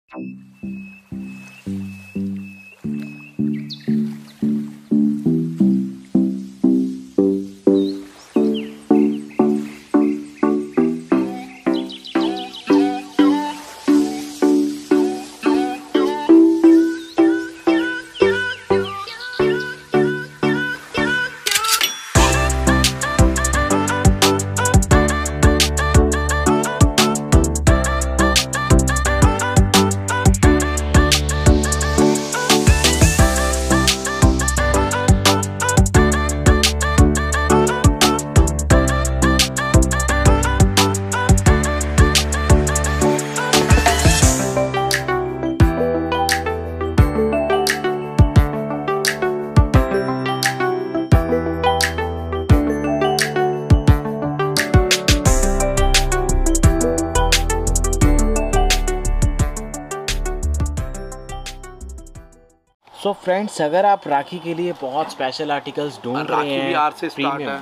So friends, अगर आप राखी के लिए बहुत स्पेशल आर्टिकल्स ढूंढ रहे हैं, राखी भी आज से स्टार्ट है।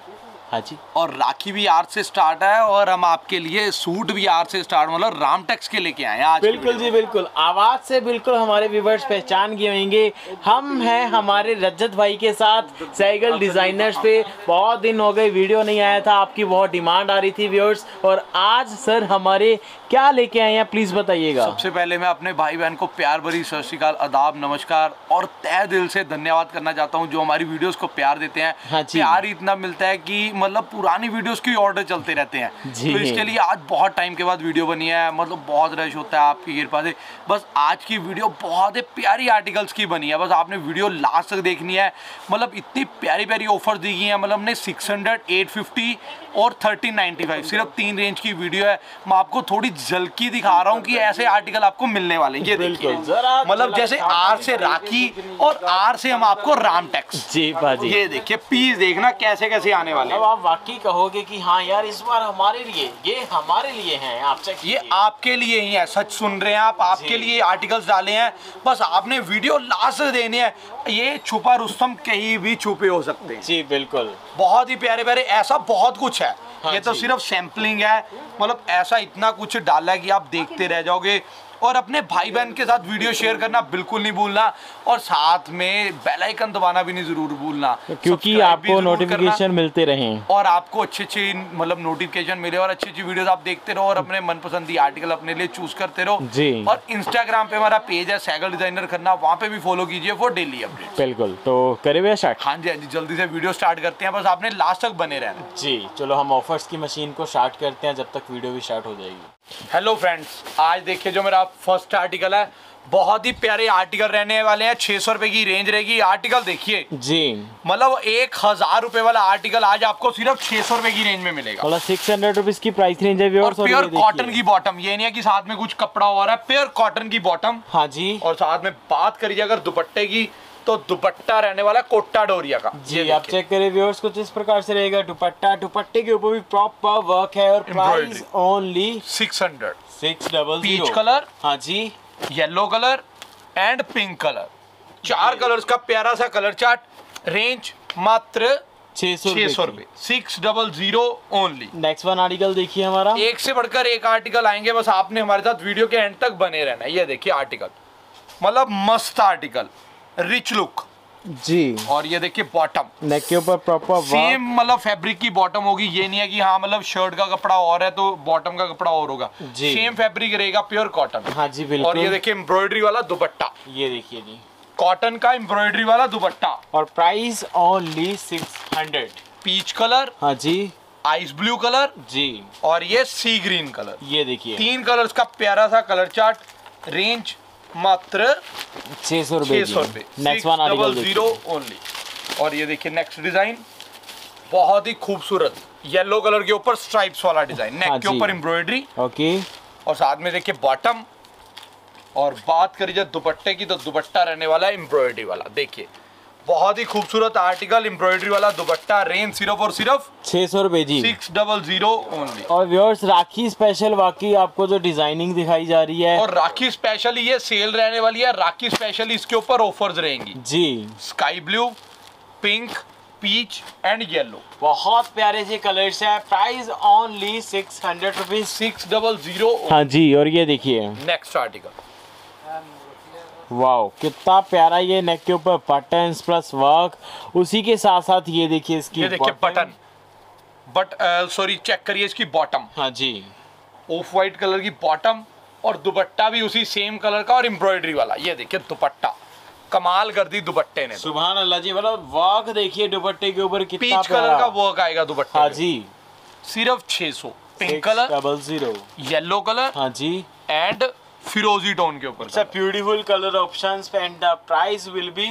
हाँ जी, और राखी भी आज से स्टार्ट है और हम आपके लिए सूट भी आज से स्टार्ट मतलब रामटेक्स के लेके आए हैं आज। बिल्कुल जी बिल्कुल। आवाज से बिल्कुल हमारे व्यूवर्स पहचान गए होंगे। हम हैं हमारे रजत भाई के साथ सैगल डिजाइनर्स पे। बहुत दिन हो गए वीडियो नहीं आया था, आपकी बहुत डिमांड आ रही थी व्यूअर्स। और आज सर हमारे क्या लेके आए हैं प्लीज बताइएगा। सबसे पहले मैं अपने भाई बहन को प्यार भरी सत श्री अकाल, आदाब, नमस्कार और तहे दिल से धन्यवाद करना चाहता हूं जो हमारी वीडियोस को प्यार देते हैं। हाँ जी। प्यार इतना मिलता है कि मतलब पुरानी वीडियोस के ऑर्डर चलते रहते हैं। तो इसके लिए आज बहुत टाइम के बाद वीडियो बनी है, मतलब बहुत रश होता है आपकी कृपा से। बस आज की वीडियो बहुत ही प्यारी आर्टिकल्स की बनी है, बस आपने वीडियो लास्ट तक देखनी है। मतलब इतनी प्यारी प्यारी ऑफर दी गई है, मतलब हमने 600, 850 और 1395 सिर्फ 3 रेंज की वीडियो है। मैं आपको थोड़ी झलकी दिखा रहा हूँ कि ऐसे आर्टिकल आपको मिलने वाले हैं। ये देखिए, मतलब जैसे आर से राखी और आर से हम आपको रामटेक्स। जी बाजी, ये देखिए पीस देखना कैसे कैसे आने वाले हैं। अब आप वाकई कहोगे कि हाँ यार इस बार हमारे लिए, ये हमारे लिए हैं। आपसे ये आपके लिए ही है, सच सुन रहे हैं आप, आपके लिए आर्टिकल्स डाले हैं। बस आपने वीडियो लास्ट देनी है। ये छुपा रुस्तम कहीं भी छुपे हो सकते हैं। जी बिल्कुल, बहुत ही प्यारे प्यारे, ऐसा बहुत कुछ है। हाँ ये तो जी। सिर्फ सैम्पलिंग है, मतलब ऐसा इतना कुछ डाला है कि आप देखते रह जाओगे। और अपने भाई बहन के साथ वीडियो शेयर करना बिल्कुल नहीं भूलना और साथ में बेल आइकन दबाना भी नहीं जरूर भूलना, क्योंकि सब्सक्राइब भी आपको जरूर नोटिफिकेशन करना मिलते रहें और आपको अच्छी मतलब नोटिफिकेशन मिले और अच्छी वीडियोस आप देखते रहो और अपने मनपसंदी आर्टिकल अपने लिए चूज करते रहो जी। और इंस्टाग्राम पे हमारा पेज है सैगल डिजाइनर खन्ना, वहाँ पे भी फॉलो कीजिए फॉर डेली अपडेट। बिल्कुल, तो करे भैया स्टार्ट। हाँ जी, जल्दी से वीडियो स्टार्ट करते हैं, बस आपने लास्ट तक बने रहना। जी चलो, हम ऑफर्स की मशीन को स्टार्ट करते हैं जब तक वीडियो भी स्टार्ट हो जाएगी। हेलो फ्रेंड्स, आज देखिए जो मेरा फर्स्ट आर्टिकल है, बहुत ही प्यारे आर्टिकल रहने वाले हैं। 600 रुपए की रेंज रहेगी। आर्टिकल देखिए जी, मतलब 1000 रुपए वाला आर्टिकल आज आपको सिर्फ 600 रुपए की रेंज में मिलेगा। मतलब 600 रुपीज की प्राइस रेंज है और प्योर कॉटन की बॉटम, ये नहीं है कि साथ में कुछ कपड़ा हो रहा है, प्योर कॉटन की बॉटम। हाँ जी। और साथ में बात करिए अगर दुपट्टे की, तो दुपट्टा रहने वाला कोटा डोरिया का। जी आप चेक करें व्यूअर्स, कुछ इस प्रकार से रहेगा दुपट्टा। दुपट्टे के ऊपर भी प्रॉपर वर्क है और प्राइस ओनली 600। 600। पीच कलर, हाँ जी, yellow colour and pink colour, 4 colours का प्यारा सा कलर चार्ट। रेंज मात्र 600 रुपए, 600 ओनली। नेक्स्ट वन आर्टिकल देखिए हमारा। एक से बढ़कर एक आर्टिकल आएंगे, बस आपने हमारे साथ वीडियो के एंड तक बने रहना है। ये देखिए आर्टिकल, मतलब मस्त आर्टिकल, रिच लुक जी। और ये देखिए बॉटम, नेक के ऊपर प्रॉपर सेम मतलब फैब्रिक की बॉटम होगी। ये नहीं है कि हाँ मतलब शर्ट का कपड़ा और है तो बॉटम का कपड़ा और होगा। सेम फैब्रिक रहेगा, प्योर कॉटन। हाँ जी बिल्कुल। और ये देखिए एम्ब्रॉयडरी वाला दुपट्टा, ये देखिए जी, कॉटन का एम्ब्रॉयडरी वाला दुपट्टा और प्राइस ओनली 600। पीच कलर, हाँ जी, आइस ब्लू कलर जी, और ये सी ग्रीन कलर। ये देखिए 3 कलर्स का प्यारा सा कलर चार्ट। रेंज मात्र 600 रुपए। 600 रुपए, नेक्स्ट वन आर्टिकल 600 ओनली। और ये देखिए नेक्स्ट डिजाइन, बहुत ही खूबसूरत येलो कलर के ऊपर स्ट्राइप्स वाला डिजाइन, नेक के ऊपर एम्ब्रॉयडरी। ओके, और साथ में देखिए बॉटम। और बात करिए दुपट्टे की, तो दुपट्टा रहने वाला है एम्ब्रॉयडरी वाला। देखिए बहुत ही खूबसूरत आर्टिकल, एम्ब्रॉयडरी वाला दुपट्टा। रेंज सिर्फ और सिर्फ 600 रुपए जी, 600 ओनली। और व्यूअर्स राखी स्पेशल वाकई आपको जो डिजाइनिंग दिखाई जा रही है, और राखी स्पेशल ये सेल रहने वाली है। राखी स्पेशल इसके ऊपर ऑफर्स रहेंगी जी। Sky blue, pink, peach and yellow. बहुत प्यारे से कलर्स है। Price only 600 rupees. 600। हाँ जी, और ये देखिए नेक्स्ट आर्टिकल, वाओ कितना प्यारा, ये नेक के ऊपर बटन्स प्लस वर्क, उसी के साथ साथ ये देखिए इसकी, ये देखिए बटन, सॉरी चेक करिए इसकी बॉटम। हाँ जी, ऑफ वाइट कलर की बॉटम और दुपट्टा भी उसी सेम कलर का और एम्ब्रॉयडरी वाला। ये देखिए दुपट्टा, कमाल कर दी दुपट्टे ने। सुभान अल्लाह जी, मतलब वर्क देखिए दुपट्टे के ऊपर कितना पीच कलर का वर्क आएगा दुपट्टे। हाँ जी, सिर्फ 600। पिंक कलर, 600, येलो कलर, हाँ जी, एंड फिरोजी टोन के ऊपर। Beautiful colour options and the price will be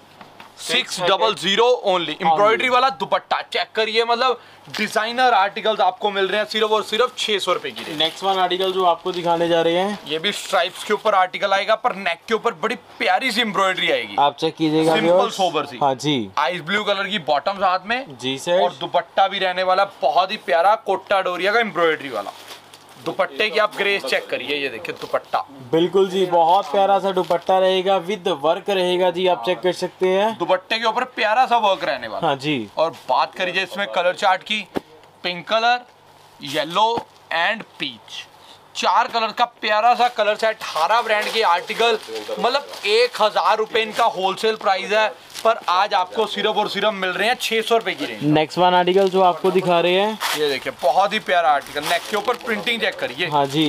600 only. Embroidery वाला दुपट्टा चेक करिए, मतलब डिजाइनर आर्टिकल्स आपको मिल रहे हैं सिर्फ और सिर्फ 600 रुपए की। नेक्स्ट वन आर्टिकल जो आपको दिखाने जा रहे हैं, ये भी स्ट्राइप्स के ऊपर आर्टिकल आएगा, पर नेक के ऊपर बड़ी प्यारी सी एम्ब्रॉयडरी आएगी। आप चेक कीजिएगा, सिंपल सोबर सी। हाँ जी, आइस ब्लू कलर की बॉटम साथ में जी सर, और दुपट्टा भी रहने वाला बहुत ही प्यारा कोटा डोरिया का एम्ब्रॉयडरी वाला। दुपट्टे की आप ग्रेस चेक करिए, ये देखिए दुपट्टा बिल्कुल जी, बहुत प्यारा सा दुपट्टा रहेगा, विद वर्क रहेगा जी, आप चेक कर सकते हैं। दुपट्टे के ऊपर प्यारा सा वर्क रहने वाला। हाँ जी, और बात करिए इसमें कलर चार्ट की, pink colour, yellow and peach, 4 colour का प्यारा सा कलर सेट। हारा ब्रांड के आर्टिकल, मतलब 1000 रुपए इनका होलसेल प्राइस है, पर आज आपको सिर्फ और सिर्फ मिल रहे हैं 600 रुपए की रेंज। नेक्स्ट वन आर्टिकल जो आपको दिखा रहे हैं, ये देखिए बहुत ही प्यारा आर्टिकल, नेक के ऊपर प्रिंटिंग चेक करिए। हाँ जी,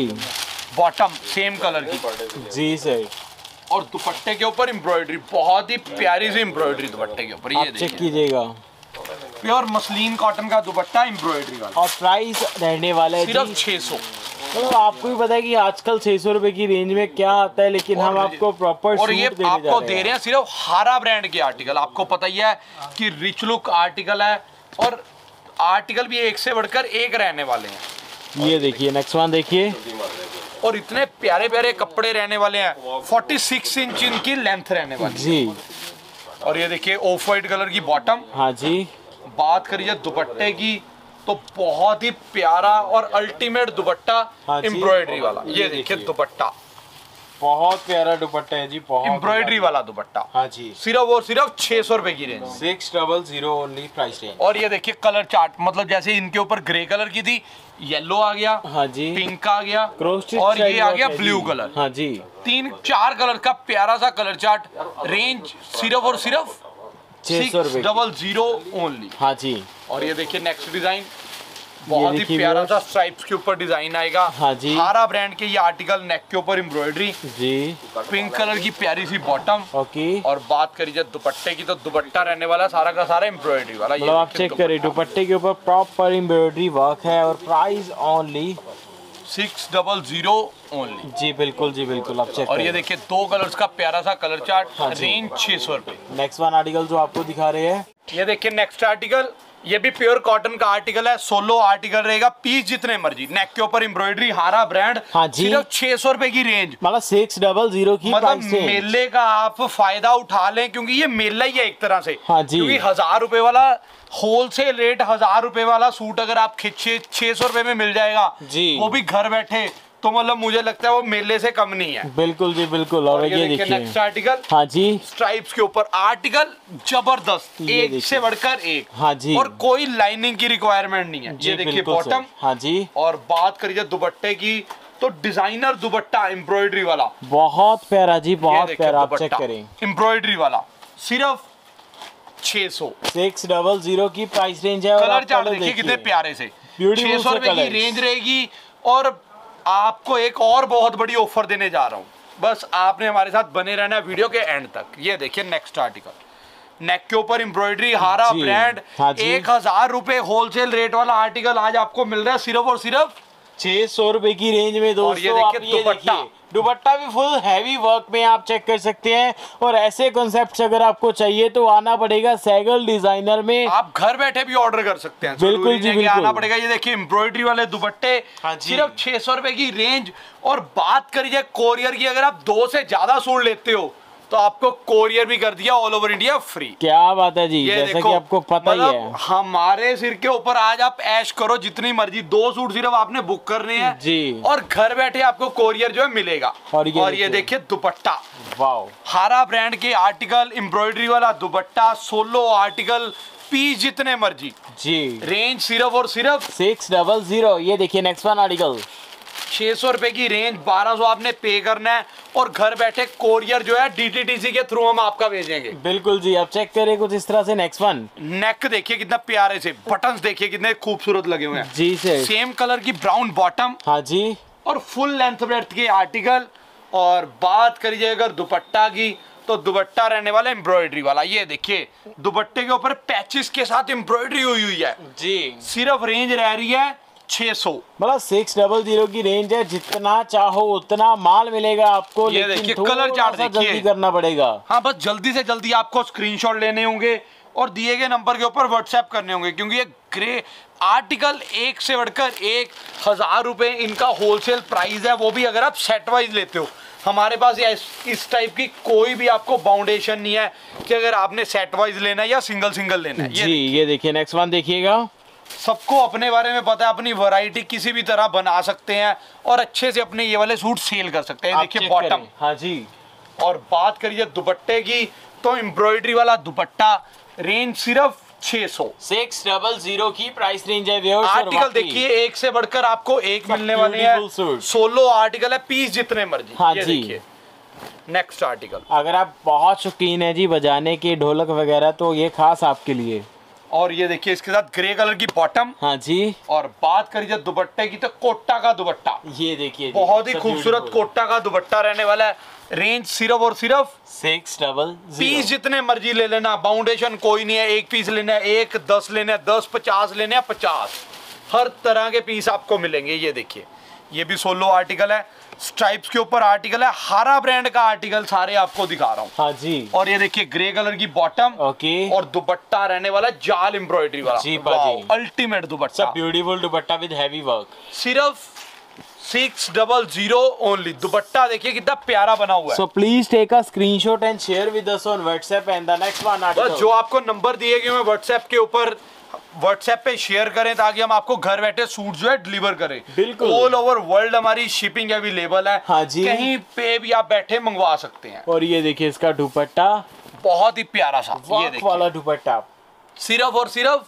बॉटम सेम कलर की, जी सर, और दुपट्टे के ऊपर एम्ब्रॉयडरी, बहुत ही प्यारी सी एम्ब्रॉयडरी दुपट्टे के ऊपर। ये आप चेक कीजिएगा, प्योर मसलिन कॉटन का दुपट्टा एम्ब्रॉयडरी वाला, और प्राइस रहने वाला है सिर्फ जी 600। तो आपको भी पता है कि आजकल 600 रुपए की रेंज में क्या आता है, लेकिन हम आपको प्रॉपर और ये आपको दे रहे हैं सिर्फ हारा ब्रांड के आर्टिकल। आपको पता ही है कि रिच लुक आर्टिकल है, और आर्टिकल भी एक से बढ़कर एक रहने वाले हैं। ये देखिए नेक्स्ट वन देखिए, और इतने प्यारे प्यारे कपड़े रहने वाले हैं, 46 इंच इनकी लेंथ रहने वाली जी। और ये देखिए ऑफ वाइट कलर की बॉटम। हाँ जी, बात करिए दुपट्टे की तो बहुत ही प्यारा और अल्टीमेट दुपट्टा हाँ जी, एम्ब्रॉयडरी वाला। ये देखिए दुपट्टा, बहुत प्यारा दुपट्टा है जी, बहुत एम्ब्रॉयडरी वाला दुपट्टा। हाँ जी, सिर्फ और सिर्फ 600 रुपए की रेंज। 600 only price range. और ये देखिए कलर चार्ट, मतलब जैसे इनके ऊपर ग्रे कलर की थी, येलो आ गया, हाँ जी, पिंक आ गया, क्रॉस और ये आ गया ब्लू कलर। हाँ जी, 3-4 कलर का प्यारा सा कलर चार्ट। रेंज सिर्फ और सिर्फ 600 ओनली। हाँ जी, और ये देखिए नेक्स्ट डिजाइन, बहुत ही प्यारा सा स्ट्राइप्स के ऊपर डिजाइन आएगा। हाँ जी, हारा ब्रांड के ये आर्टिकल, नेक के ऊपर एम्ब्रॉयडरी जी, पिंक कलर की प्यारी सी बॉटम। ओके, और बात करिए दुपट्टे की तो दुपट्टा रहने वाला सारा का सारा एम्ब्रॉयडरी वाला। मतलब आप चेक करें, दुपट्टे के ऊपर प्रॉपर एम्ब्रॉयडरी वर्क है, और प्राइस ओनली 600 ओनली। जी बिल्कुल जी बिल्कुल, आप चेक और ये करें। देखिए 2 कलर्स का प्यारा सा कलर चार्ट। हाँ जी। रेंज 600 रुपए। नेक्स्ट वन आर्टिकल जो आपको दिखा रहे हैं, ये देखिए नेक्स्ट आर्टिकल, ये भी प्योर कॉटन का आर्टिकल है, सोलो आर्टिकल रहेगा, पीस जितने मर्जी, नेक के ऊपर एम्ब्रॉयडरी, हारा ब्रांड। हाँ जी, सिर्फ 600 रुपए की रेंज, मतलब 600 की मतलब प्राइस है। मेले का आप फायदा उठा लें, क्योंकि ये मेला ही है एक तरह से। हाँ जी, क्योंकि 1000 रुपए वाला होलसेल रेट, 1000 रुपए वाला सूट अगर आप 600 रुपए में मिल जाएगा जी, वो भी घर बैठे, तो मतलब मुझे लगता है वो मेले से कम नहीं है। बिल्कुल जी बिल्कुल। और ये देखिए नेक्स्ट आर्टिकल, हाँ जी, स्ट्राइप्स के ऊपर आर्टिकल जबरदस्त, ये एक देखिए। से बढ़कर एक। हाँ जी, और कोई लाइनिंग की रिक्वायरमेंट नहीं है। जी ये देखिए बिल्कुल सर। बॉटम। हाँ जी, और बात करिए दुपट्टे की तो डिजाइनर दुपट्टा एम्ब्रॉयडरी वाला, बहुत प्यारा जी, बहुत देखिए प्यारा, आप दुपट्टा चेक करें। एम्ब्रॉयडरी वाला सिर्फ 600। 600 की प्राइस रेंज है। और कलर आप चार्ट कलर देखिए कितने प्यारे से, Beautiful 600 से रुपए की colours। रेंज रहेगी। और आपको एक और बहुत बड़ी ऑफर देने जा रहा हूँ, बस आपने हमारे साथ बने रहना है वीडियो के एंड तक। ये देखिए नेक्स्ट आर्टिकल, नेक के ऊपर एम्ब्रॉयडरी, हारा जी, ब्रांड, हाँ जी। 1000 रुपए होलसेल रेट वाला आर्टिकल आज आपको मिल रहा है सिर्फ और सिर्फ 600 रुपए की रेंज में दोस्तों। और ये देखिए आप ये दुपट्टा। देखिए, दुपट्टा भी फुल हैवी वर्क में आप चेक कर सकते हैं। और ऐसे कॉन्सेप्ट्स अगर आपको चाहिए तो आना पड़ेगा सैगल डिजाइनर में। आप घर बैठे भी ऑर्डर कर सकते हैं, बिल्कुल जरूरी जी, नहीं कि बिल्कुल। आना पड़ेगा। ये देखिए एम्ब्रॉयडरी वाले दुपट्टे, हाँ जी। सिर्फ 600 रुपए की रेंज। और बात करिए कोरियर की, अगर आप 2 से ज्यादा सूट लेते हो तो आपको कोरियर भी कर दिया ऑल ओवर इंडिया फ्री। क्या बात है जी, ये जैसा देखो, कि आपको पता ही मतलब है हमारे सिर के ऊपर आज आप ऐश करो जितनी मर्जी, 2 सूट सिर्फ आपने बुक करने हैं जी, और घर बैठे आपको कोरियर जो है मिलेगा। और ये देखिए दुपट्टा, वाओ, हारा ब्रांड के आर्टिकल, एम्ब्रॉयडरी वाला दुपट्टा, सोलो आर्टिकल, पीस जितने मर्जी जी। रेंज सिर्फ और सिर्फ 600। ये देखिए नेक्स्ट वन आर्टिकल 600 रुपए की रेंज, 1200 आपने पे करना है और घर बैठे कोरियर जो है DTDC के थ्रू हम आपका भेजेंगे। बिल्कुल जी। अब चेक करें कुछ इस तरह से। नेक्स्ट वन, नेक देखिए कितना प्यारे से, बटन्स देखिए कितने खूबसूरत लगे हुए हैं जी सर। सेम कलर की ब्राउन बॉटम, हाँ जी, और फुल लेंथ ब्रेड्थ के आर्टिकल। और बात करी जाए अगर दुपट्टा की, तो दुपट्टा रहने वाला एम्ब्रॉयडरी वाला। ये देखिए दुपट्टे के ऊपर पैचेस के साथ एम्ब्रॉयडरी हुई है जी। सिर्फ रेंज रह रही है 600। मतलब 600 की रेंज है, जितना चाहो उतना माल मिलेगा आपको। ये लेकिन देखिए थोड़ा कलर चार्ट सा देखिए, जल्दी करना पड़ेगा। हाँ बस जल्दी से जल्दी आपको स्क्रीनशॉट लेने होंगे और दिए गए नंबर के ऊपर व्हाट्सएप करने होंगे, क्योंकि ये ग्रे आर्टिकल एक से बढ़कर 1000 रुपए इनका होलसेल प्राइस है, वो भी अगर आप सेट वाइज लेते हो। हमारे पास इस टाइप की कोई भी आपको बाउंडेशन नहीं है कि अगर आपने सेट वाइज लेना है या सिंगल सिंगल लेना है। जी ये देखिए नेक्स्ट वन देखिएगा। सबको अपने बारे में पता है, अपनी वैरायटी किसी भी तरह बना सकते हैं और अच्छे से अपने ये वाले सूट सेल कर सकते हैं। देखिए बॉटम। हाँ जी। और बात करिए दुपट्टे की, तो एम्ब्रॉयडरी वाला दुपट्टा, रेंज सिर्फ 600। 600 की प्राइस रेंज है व्यूअर्स। आर्टिकल देखिए एक से बढ़कर आपको एक मिलने वाले हैं। 16 आर्टिकल है, पीस जितने मर्जी। हाँ ये जी। देखिए नेक्स्ट आर्टिकल। अगर आप बहुत शौकीन है जी बजाने के ढोलक वगैरह, तो ये खास आपके लिए। और ये देखिए इसके साथ ग्रे कलर की बॉटम। हाँ जी। और बात करिए दुपट्टे की, तो कोटा का दुपट्टा। ये देखिए बहुत ही खूबसूरत कोटा का दुपट्टा रहने वाला है। रेंज सिर्फ और सिर्फ 600। पीस जितने मर्जी ले लेना, बाउंडेशन कोई नहीं है। एक पीस लेना है, 1, 10 लेना है, 10, 50 लेने हैं, 50 हर तरह के पीस आपको मिलेंगे। ये देखिए ये भी 16 आर्टिकल है, स्ट्राइप्स के ऊपर आर्टिकल है, हारा ब्रांड का आर्टिकल सारे आपको दिखा रहा हूँ। हाँ जी। और ये देखिए ग्रे कलर की बॉटम। ओके। और दुपट्टा रहने वाला जाल एम्ब्रॉयडरी वाला। जी पाजी। Ultimate dupatta, beautiful dupatta with heavy work. सिर्फ 600 ओनली। दुपट्टा देखिए कितना प्यारा बना हुआ है। So please take a screenshot and share with us on WhatsApp and the next one article. बस जो आपको नंबर दिए गए हैं व्हाट्सएप के ऊपर, व्हाट्सएप पे शेयर करें ताकि हम आपको घर बैठे सूट जो है डिलीवर करें। बिल्कुल। ऑल ओवर वर्ल्ड हमारी शिपिंग अवेलेबल है। हाँ जी। कहीं पे भी आप बैठे मंगवा सकते हैं। और ये देखिए इसका दुपट्टा, बहुत ही प्यारा सा, ये वर्क देखिए वाला दुपट्टा, सिर्फ और सिर्फ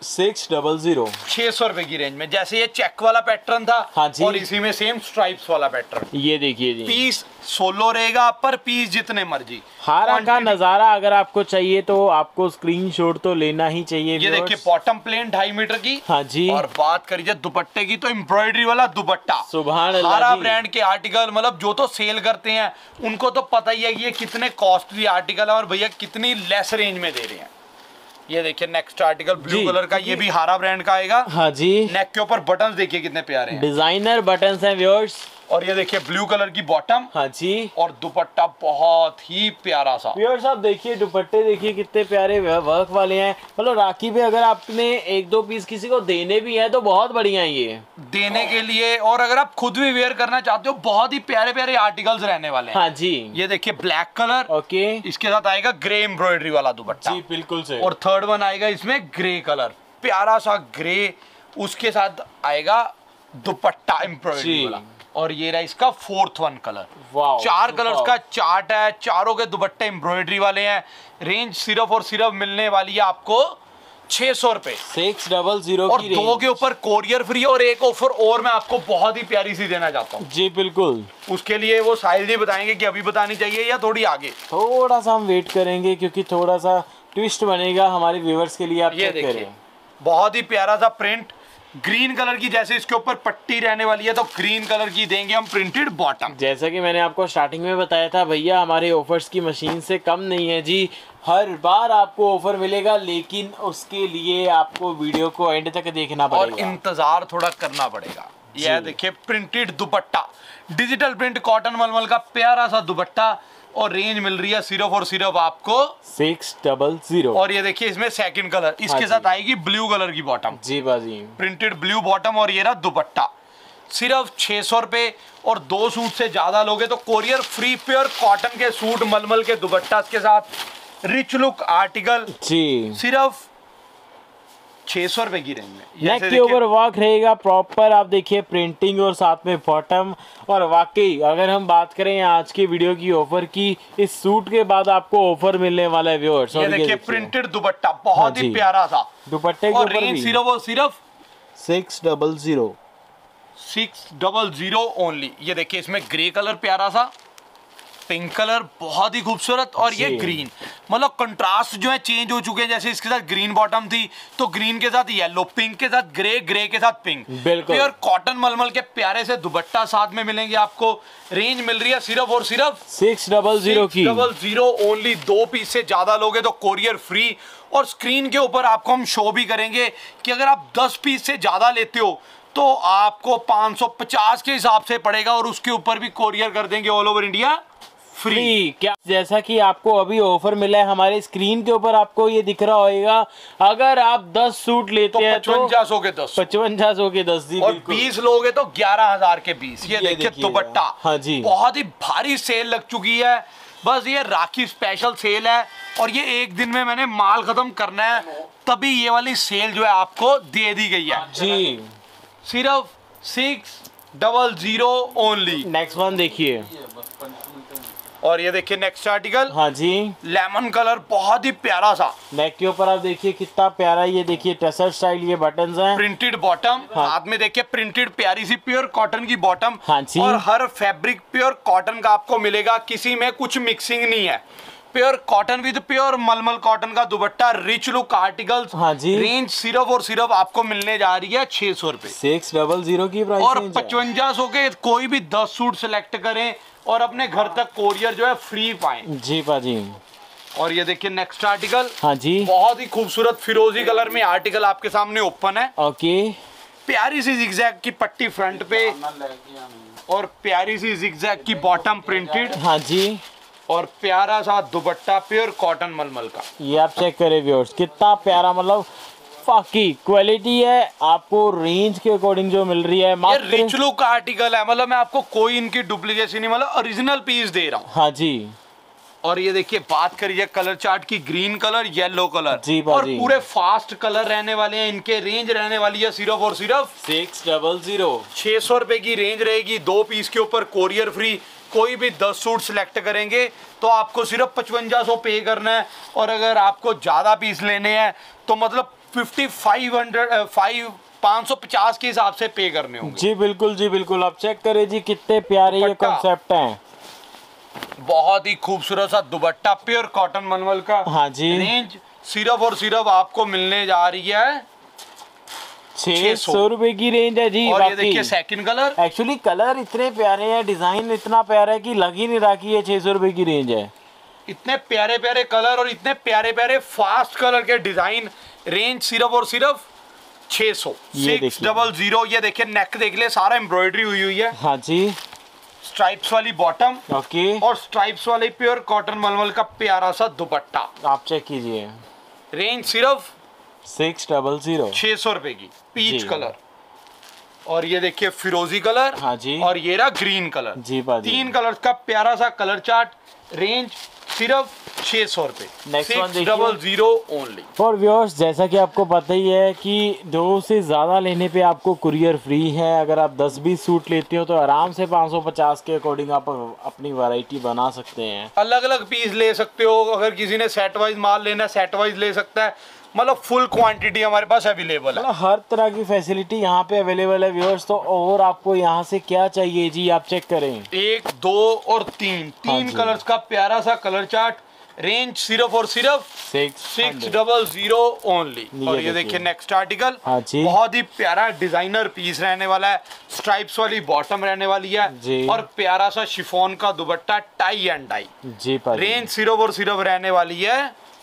600। 600 रुपए की रेंज में। जैसे ये चेक वाला पैटर्न था, हाँ जी। और इसी में सेम स्ट्राइप्स वाला पैटर्न। ये देखिए जी, पीस 16 रहेगा, पर पीस जितने मर्जी। हारा का नजारा अगर आपको चाहिए तो आपको स्क्रीनशॉट तो लेना ही चाहिए। ये देखिए बॉटम प्लेन 2.5 मीटर की। हाँ जी। और बात करिए दुपट्टे की, तो एम्ब्रॉयडरी वाला दुपट्टा। सुभान अल्लाह हारा जी। ब्रांड के आर्टिकल, मतलब जो तो सेल करते हैं उनको तो पता ही है कि ये कितने कॉस्टली आर्टिकल है और भैया कितनी लेस रेंज में दे रहे हैं। ये देखिए नेक्स्ट आर्टिकल ब्लू कलर का, ये भी हारा ब्रांड का आएगा। हाँ जी। नेक के ऊपर बटन्स देखिए कितने प्यारे हैं, डिजाइनर बटन्स हैं व्यूअर्स। और ये देखिए ब्लू कलर की बॉटम। हाँ जी। और दुपट्टा बहुत ही प्यारा सा। व्यूअर्स आप देखिए दुपट्टे देखिए कितने प्यारे वर्क वाले हैं। मतलब राखी पे अगर आपने 1-2 पीस किसी को देने भी है तो बहुत बढ़िया है ये देने के लिए, और अगर आप खुद भी वेयर करना चाहते हो, बहुत ही प्यारे प्यारे आर्टिकल्स रहने वाले हैं। हाँ जी। ये देखिए ब्लैक कलर। ओके। इसके साथ आएगा ग्रे एम्ब्रॉयडरी वाला दुपट्टा। जी बिल्कुल से। और थर्ड वन आएगा इसमें ग्रे कलर, प्यारा सा ग्रे। उसके साथ आएगा दुपट्टा एम्ब्रॉयडरी वाला। और ये रहा इसका 4th वन कलर। 4 कलर्स का चार्ट है, चारों के दुपट्टे एम्ब्रॉयडरी वाले हैं। रेंज सिर्फ और सिर्फ मिलने वाली है आपको 600 रुपए। 600 और की 2 के ऊपर कोरियर फ्री। और एक ऑफर और मैं आपको बहुत ही प्यारी सी देना चाहता हूँ। जी बिल्कुल। उसके लिए वो साहिल जी बताएंगे कि अभी बतानी चाहिए या थोड़ी आगे। थोड़ा सा हम वेट करेंगे क्योंकि थोड़ा सा ट्विस्ट बनेगा हमारे व्यूअर्स के लिए। आप ये चेक देखिए करें, बहुत ही प्यारा सा प्रिंट, ग्रीन कलर की, जैसे इसके ऊपर पट्टी रहने वाली है तो ग्रीन कलर की देंगे हम प्रिंटेड बॉटम। जैसा कि मैंने आपको स्टार्टिंग में बताया था भैया, हमारे ऑफर्स की मशीन से कम नहीं है जी। हर बार आपको ऑफर मिलेगा, लेकिन उसके लिए आपको वीडियो को एंड तक देखना और पड़ेगा, इंतजार थोड़ा करना पड़ेगा। यह देखिए printed dupatta, digital print cotton मलमल का प्यारा सा दुपट्टा। और रेंज मिल रही है सिर्फ और सिर्फ आपको 600। और ये देखिए इसमें सेकंड कलर, इसके साथ आएगी ब्लू कलर की बॉटम। जी बाजी, प्रिंटेड ब्लू बॉटम। और ये रहा दुपट्टा, सिर्फ 600 रुपए। और 2 सूट से ज्यादा लोगे तो कोरियर फ्री। प्योर कॉटन के सूट, मलमल के दुपट्टा के साथ रिच लुक आर्टिकल, जी सिर्फ 600 रुपए की रेंज में। नेक के ऊपर वर्क रहेगा प्रॉपर, आप देखिए प्रिंटिंग और साथ में बॉटम। और वाकई अगर हम बात करें आज की वीडियो की ऑफर की, इस सूट के बाद आपको ऑफर मिलने वाला है व्यूअर्स। ये देखिए प्रिंटेड दुपट्टा बहुत ही प्यारा था दुपट्टे के ऊपर भी। सिर्फ और सिर्फ 600 600 ओनली। ये देखिए इसमें ग्रे कलर प्यारा सा, पिंक कलर बहुत ही खूबसूरत, और ये ग्रीन, मतलब कंट्रास्ट जो है चेंज हो चुके हैं। जैसे इसके साथ ग्रीन बॉटम थी तो ग्रीन के साथ येलो, पिंक के साथ ग्रे, ग्रे के साथ पिंक। प्योर कॉटन मलमल के प्यारे से दुपट्टा साथ में मिलेंगे आपको। रेंज मिल रही है सिर्फ और सिर्फ 600 की। 600 ओनली। 2 पीस से ज्यादा लोगे तो कोरियर फ्री। और स्क्रीन के ऊपर आपको हम शो भी करेंगे कि अगर आप 10 पीस से ज्यादा लेते हो तो आपको 550 के हिसाब से पड़ेगा, और उसके ऊपर भी कोरियर कर देंगे ऑल ओवर इंडिया फ्री। क्या जैसा कि आपको अभी ऑफर मिला है हमारे स्क्रीन के ऊपर, आपको ये दिख रहा होगा, अगर आप 10 सूट लेते हैं तो 5500 के 10, 5500 के 10 जी, और 20 लोगे तो 11000 के 20। ये देखिए दुपट्टा। हाँ जी, बहुत ही भारी सेल लग चुकी है। बस ये राखी स्पेशल सेल है, और ये एक दिन में मैंने माल खत्म करना है, तभी ये वाली सेल जो है आपको दे दी गई है जी। सिर्फ 600 ओनली। नेक्स्ट वन देखिए, और ये देखिए नेक्स्ट आर्टिकल। हाँ जी, लेमन कलर बहुत ही प्यारा सा। नेक के ऊपर आप देखिए कितना प्यारा, ये देखिए टसर स्टाइल ये बटन्स हैं। प्रिंटेड बॉटम, हाँ। हाथ में देखिए प्रिंटेड प्यारी सी प्योर कॉटन की बॉटम। हाँ जी। और हर फैब्रिक प्योर कॉटन का आपको मिलेगा, किसी में कुछ मिक्सिंग नहीं है। प्योर कॉटन विद प्योर मलमल कॉटन का दुपट्टा, रिच लुक आर्टिकल्स। हाँ जी। रेंज सिर्फ और सिर्फ आपको मिलने जा रही है 600 रुपए। 600 की प्राइस। और 5500 के कोई भी 10 सूट सिलेक्ट करें और अपने घर तक कोरियर जो है फ्री पाएं। जी पाजी। और ये देखिए नेक्स्ट आर्टिकल। हाँ जी, बहुत ही खूबसूरत फिरोजी कलर में आर्टिकल आपके सामने ओपन है। ओके। प्यारी सी जिगजैग की पट्टी फ्रंट पे, और प्यारी सी जिगजैग की बॉटम प्रिंटेड। हाँ जी, और प्यारा सा दुपट्टा प्योर कॉटन मलमल का। ये आप चेक करें व्यूअर्स, कितना प्यारा, मतलब बाकी क्वालिटी है आपको रेंज के अकॉर्डिंग जो मिल रही है। ये रिच लुक आर्टिकल है, मतलब मैं आपको कोई इनकी डुप्लीकेशन नहीं, मतलब ओरिजिनल पीस दे रहा हूँ। हाँ जी। और ये देखिए बात करिए कलर चार्ट की, ग्रीन कलर, येलो कलर, जी और पूरे फास्ट कलर रहने वाले हैं। इनके रेंज रहने वाली है सिर्फ और सिर्फ 600। 600 रुपए की रेंज रहेगी। 2 पीस के ऊपर कोरियर फ्री। कोई भी 10 सूट सिलेक्ट करेंगे तो आपको सिर्फ 5500 पे करना है, और अगर आपको ज्यादा पीस लेने हैं तो मतलब 550 के हिसाब से पे करने होंगे। जी बिल्कुल जी बिल्कुल, आप चेक करें जी कितने प्यारे ये कॉन्सेप्ट हैं। बहुत ही खूबसूरत सा दुपट्टा प्योर कॉटन मलमल का। हाँ जी। रेंज सिर्फ और सिर्फ आपको मिलने जा रही है 600 रुपए की रेंज है जी। और ये देखिए सेकंड कलर। एक्चुअली कलर इतने प्यारे हैं, डिजाइन इतना प्यारा है कि लग ही नहीं रहा कि ये 600 रुपए की रेंज है। इतने प्यारे प्यारे कलर और इतने प्यारे प्यारे फास्ट कलर के डिजाइन। रेंज सिर्फ और सिर्फ 600। 600। ये देखिए नेक देख ले, सारा एम्ब्रॉयडरी हुई है। हाँ जी। स्ट्राइप्स वाली बॉटम, ओके, और स्ट्राइप्स वाली प्योर कॉटन मलमल का प्यारा सा दुपट्टा। आप चेक कीजिए। रेंज सिर्फ 600। 600 रुपए की। पीच कलर, और ये देखिए फिरोजी कलर। हाँ जी। और ये रहा ग्रीन कलर। जी बाजी। 3 कलर का प्यारा सा कलर चार्ट। रेंज सिर्फ 600 रुपए। 600 ओनली। और व्यूअर्स जैसा कि आपको पता ही है कि 2 से ज़्यादा लेने पे आपको कुरियर फ्री है। अगर आप 10-20 सूट लेते हो तो आराम से 550 के अकॉर्डिंग आप अपनी वैरायटी बना सकते हैं। अलग अलग पीस ले सकते हो। अगर किसी ने सेट वाइज माल लेना है सेट वाइज ले सकता है। मतलब फुल क्वांटिटी हमारे पास अवेलेबल है। मतलब हर तरह की फैसिलिटी यहाँ पे अवेलेबल है व्यूअर्स। तो और आपको यहाँ से क्या चाहिए जी, आप चेक करें। 1, 2 और 3 कलर्स का प्यारा सा कलर चार्ट। रेंज सिर्फ और सिर्फ 600 ओनली। और ये देखिए नेक्स्ट आर्टिकल। बहुत ही प्यारा डिजाइनर पीस रहने वाला है। स्ट्राइप्स वाली बॉटम रहने वाली है, और प्यारा सा शिफॉन का दुपट्टा, टाई एंड डाई जी। रेंज सिर्फ और सिर्फ रहने वाली है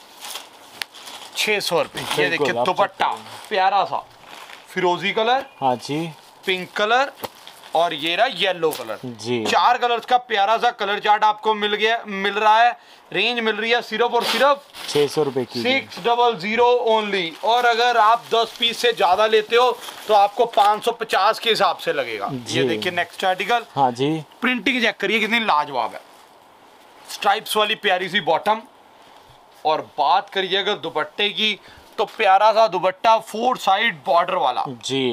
600 रुपए। ये देखिए दुपट्टा प्यारा सा फिरोजी कलर। हाँ जी। पिंक कलर, और ये रहा येलो कलर जी। 4 कलर्स का प्यारा सा कलर चार्ट आपको मिल रहा है। रेंज मिल रही है सिर्फ और सिर्फ 600 रुपए की। 600 ओनली। और अगर आप 10 पीस से ज्यादा लेते हो तो आपको 550 के हिसाब से लगेगा। ये देखिए नेक्स्ट आर्टिकल। हाँ जी। प्रिंटिंग चेक करिए कितनी लाजवाब है। स्ट्राइप्स वाली प्यारी सी बॉटम, और बात करिए अगर दुपट्टे की तो प्यारा सा दुपट्टा 4 साइड बॉर्डर वाला जी।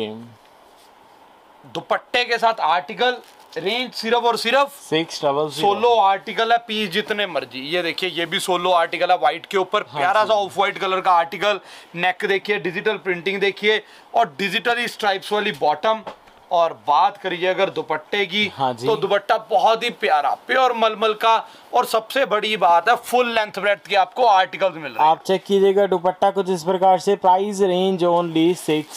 दुपट्टे के साथ आर्टिकल, रेंज सिर्फ और सिर्फ 600। सोलो आर्टिकल है, पीस जितने मर्जी। ये देखिए ये भी सोलो आर्टिकल है व्हाइट के ऊपर, प्यारा सा ऑफ व्हाइट कलर का आर्टिकल। नेक देखिए, डिजिटल प्रिंटिंग देखिए और डिजिटली स्ट्राइप्स वाली बॉटम। और बात करिए अगर दुपट्टे की, तो दुपट्टा बहुत ही प्यारा प्योर मलमल का। और सबसे बड़ी बात है फुल लेंथ ब्रेड्थ के आपको आर्टिकल्स मिल रहे हैं। आप चेक कीजिएगा दुपट्टा कुछ इस प्रकार से, प्राइस रेंज ओनली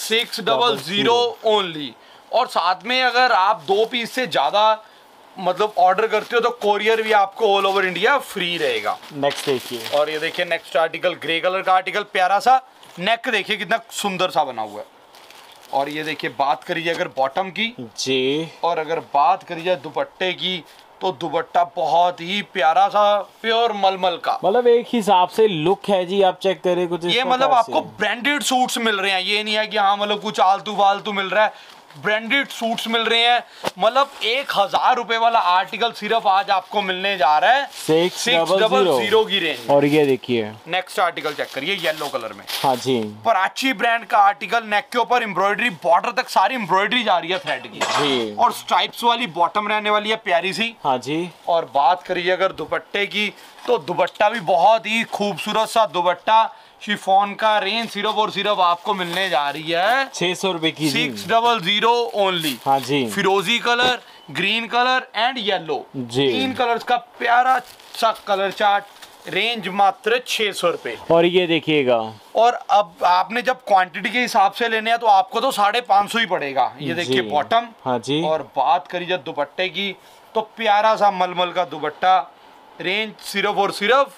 600 ओनली। और साथ में अगर आप 2 पीस से ज्यादा मतलब ऑर्डर करते हो तो कोरियर भी आपको ऑल ओवर इंडिया फ्री रहेगा। नेक्स्ट देखिए, और ये देखिए नेक्स्ट आर्टिकल, ग्रे कलर का आर्टिकल, प्यारा सा नेक देखिए कितना सुंदर सा बना हुआ है। और ये देखिए बात करिए अगर बॉटम की जी, और अगर बात करिए दुपट्टे की, तो दुपट्टा बहुत ही प्यारा सा प्योर मलमल का, मतलब एक हिसाब से लुक है जी। आप चेक करें कुछ ये मतलब आपको ब्रांडेड सूट्स मिल रहे हैं। ये नहीं है कि हाँ मतलब कुछ आलतू फालतू मिल रहा है, ब्रांडेड सूट्स मिल रहे हैं। मतलब 1000 रुपए वाला आर्टिकल सिर्फ आज आपको मिलने जा रहा है 600 की रेंज। और ये देखिए नेक्स्ट आर्टिकल चेक करिए येलो कलर में, हाँ जी, प्राची ब्रांड का आर्टिकल। नेक के ऊपर एम्ब्रॉयडरी, बॉर्डर तक सारी एम्ब्रॉयडरी जा रही है थ्रेड की जी। और स्ट्राइप्स वाली बॉटम रहने वाली है प्यारी सी। हाँ जी। और बात करिए अगर दुपट्टे की, तो दुपट्टा भी बहुत ही खूबसूरत सा दुपट्टा शिफॉन का। रेंज सिर्फ और सिर्फ आपको मिलने जा रही है 600 रुपए की, 600 ओनली। हाँ जी। फिरोजी colour, green colour and yellow, जी, 3 कलर्स का प्यारा सा कलर चार्ट। रेंज मात्र 600 रुपए। और ये देखिएगा, और अब आपने जब क्वांटिटी के हिसाब से लेने हैं तो आपको तो 550 ही पड़ेगा। ये देखिए बॉटम। हाँ जी। और बात करिए जब दुपट्टे की, तो प्यारा सा मलमल का दुपट्टा। रेंज सिर्फ और सिर्फ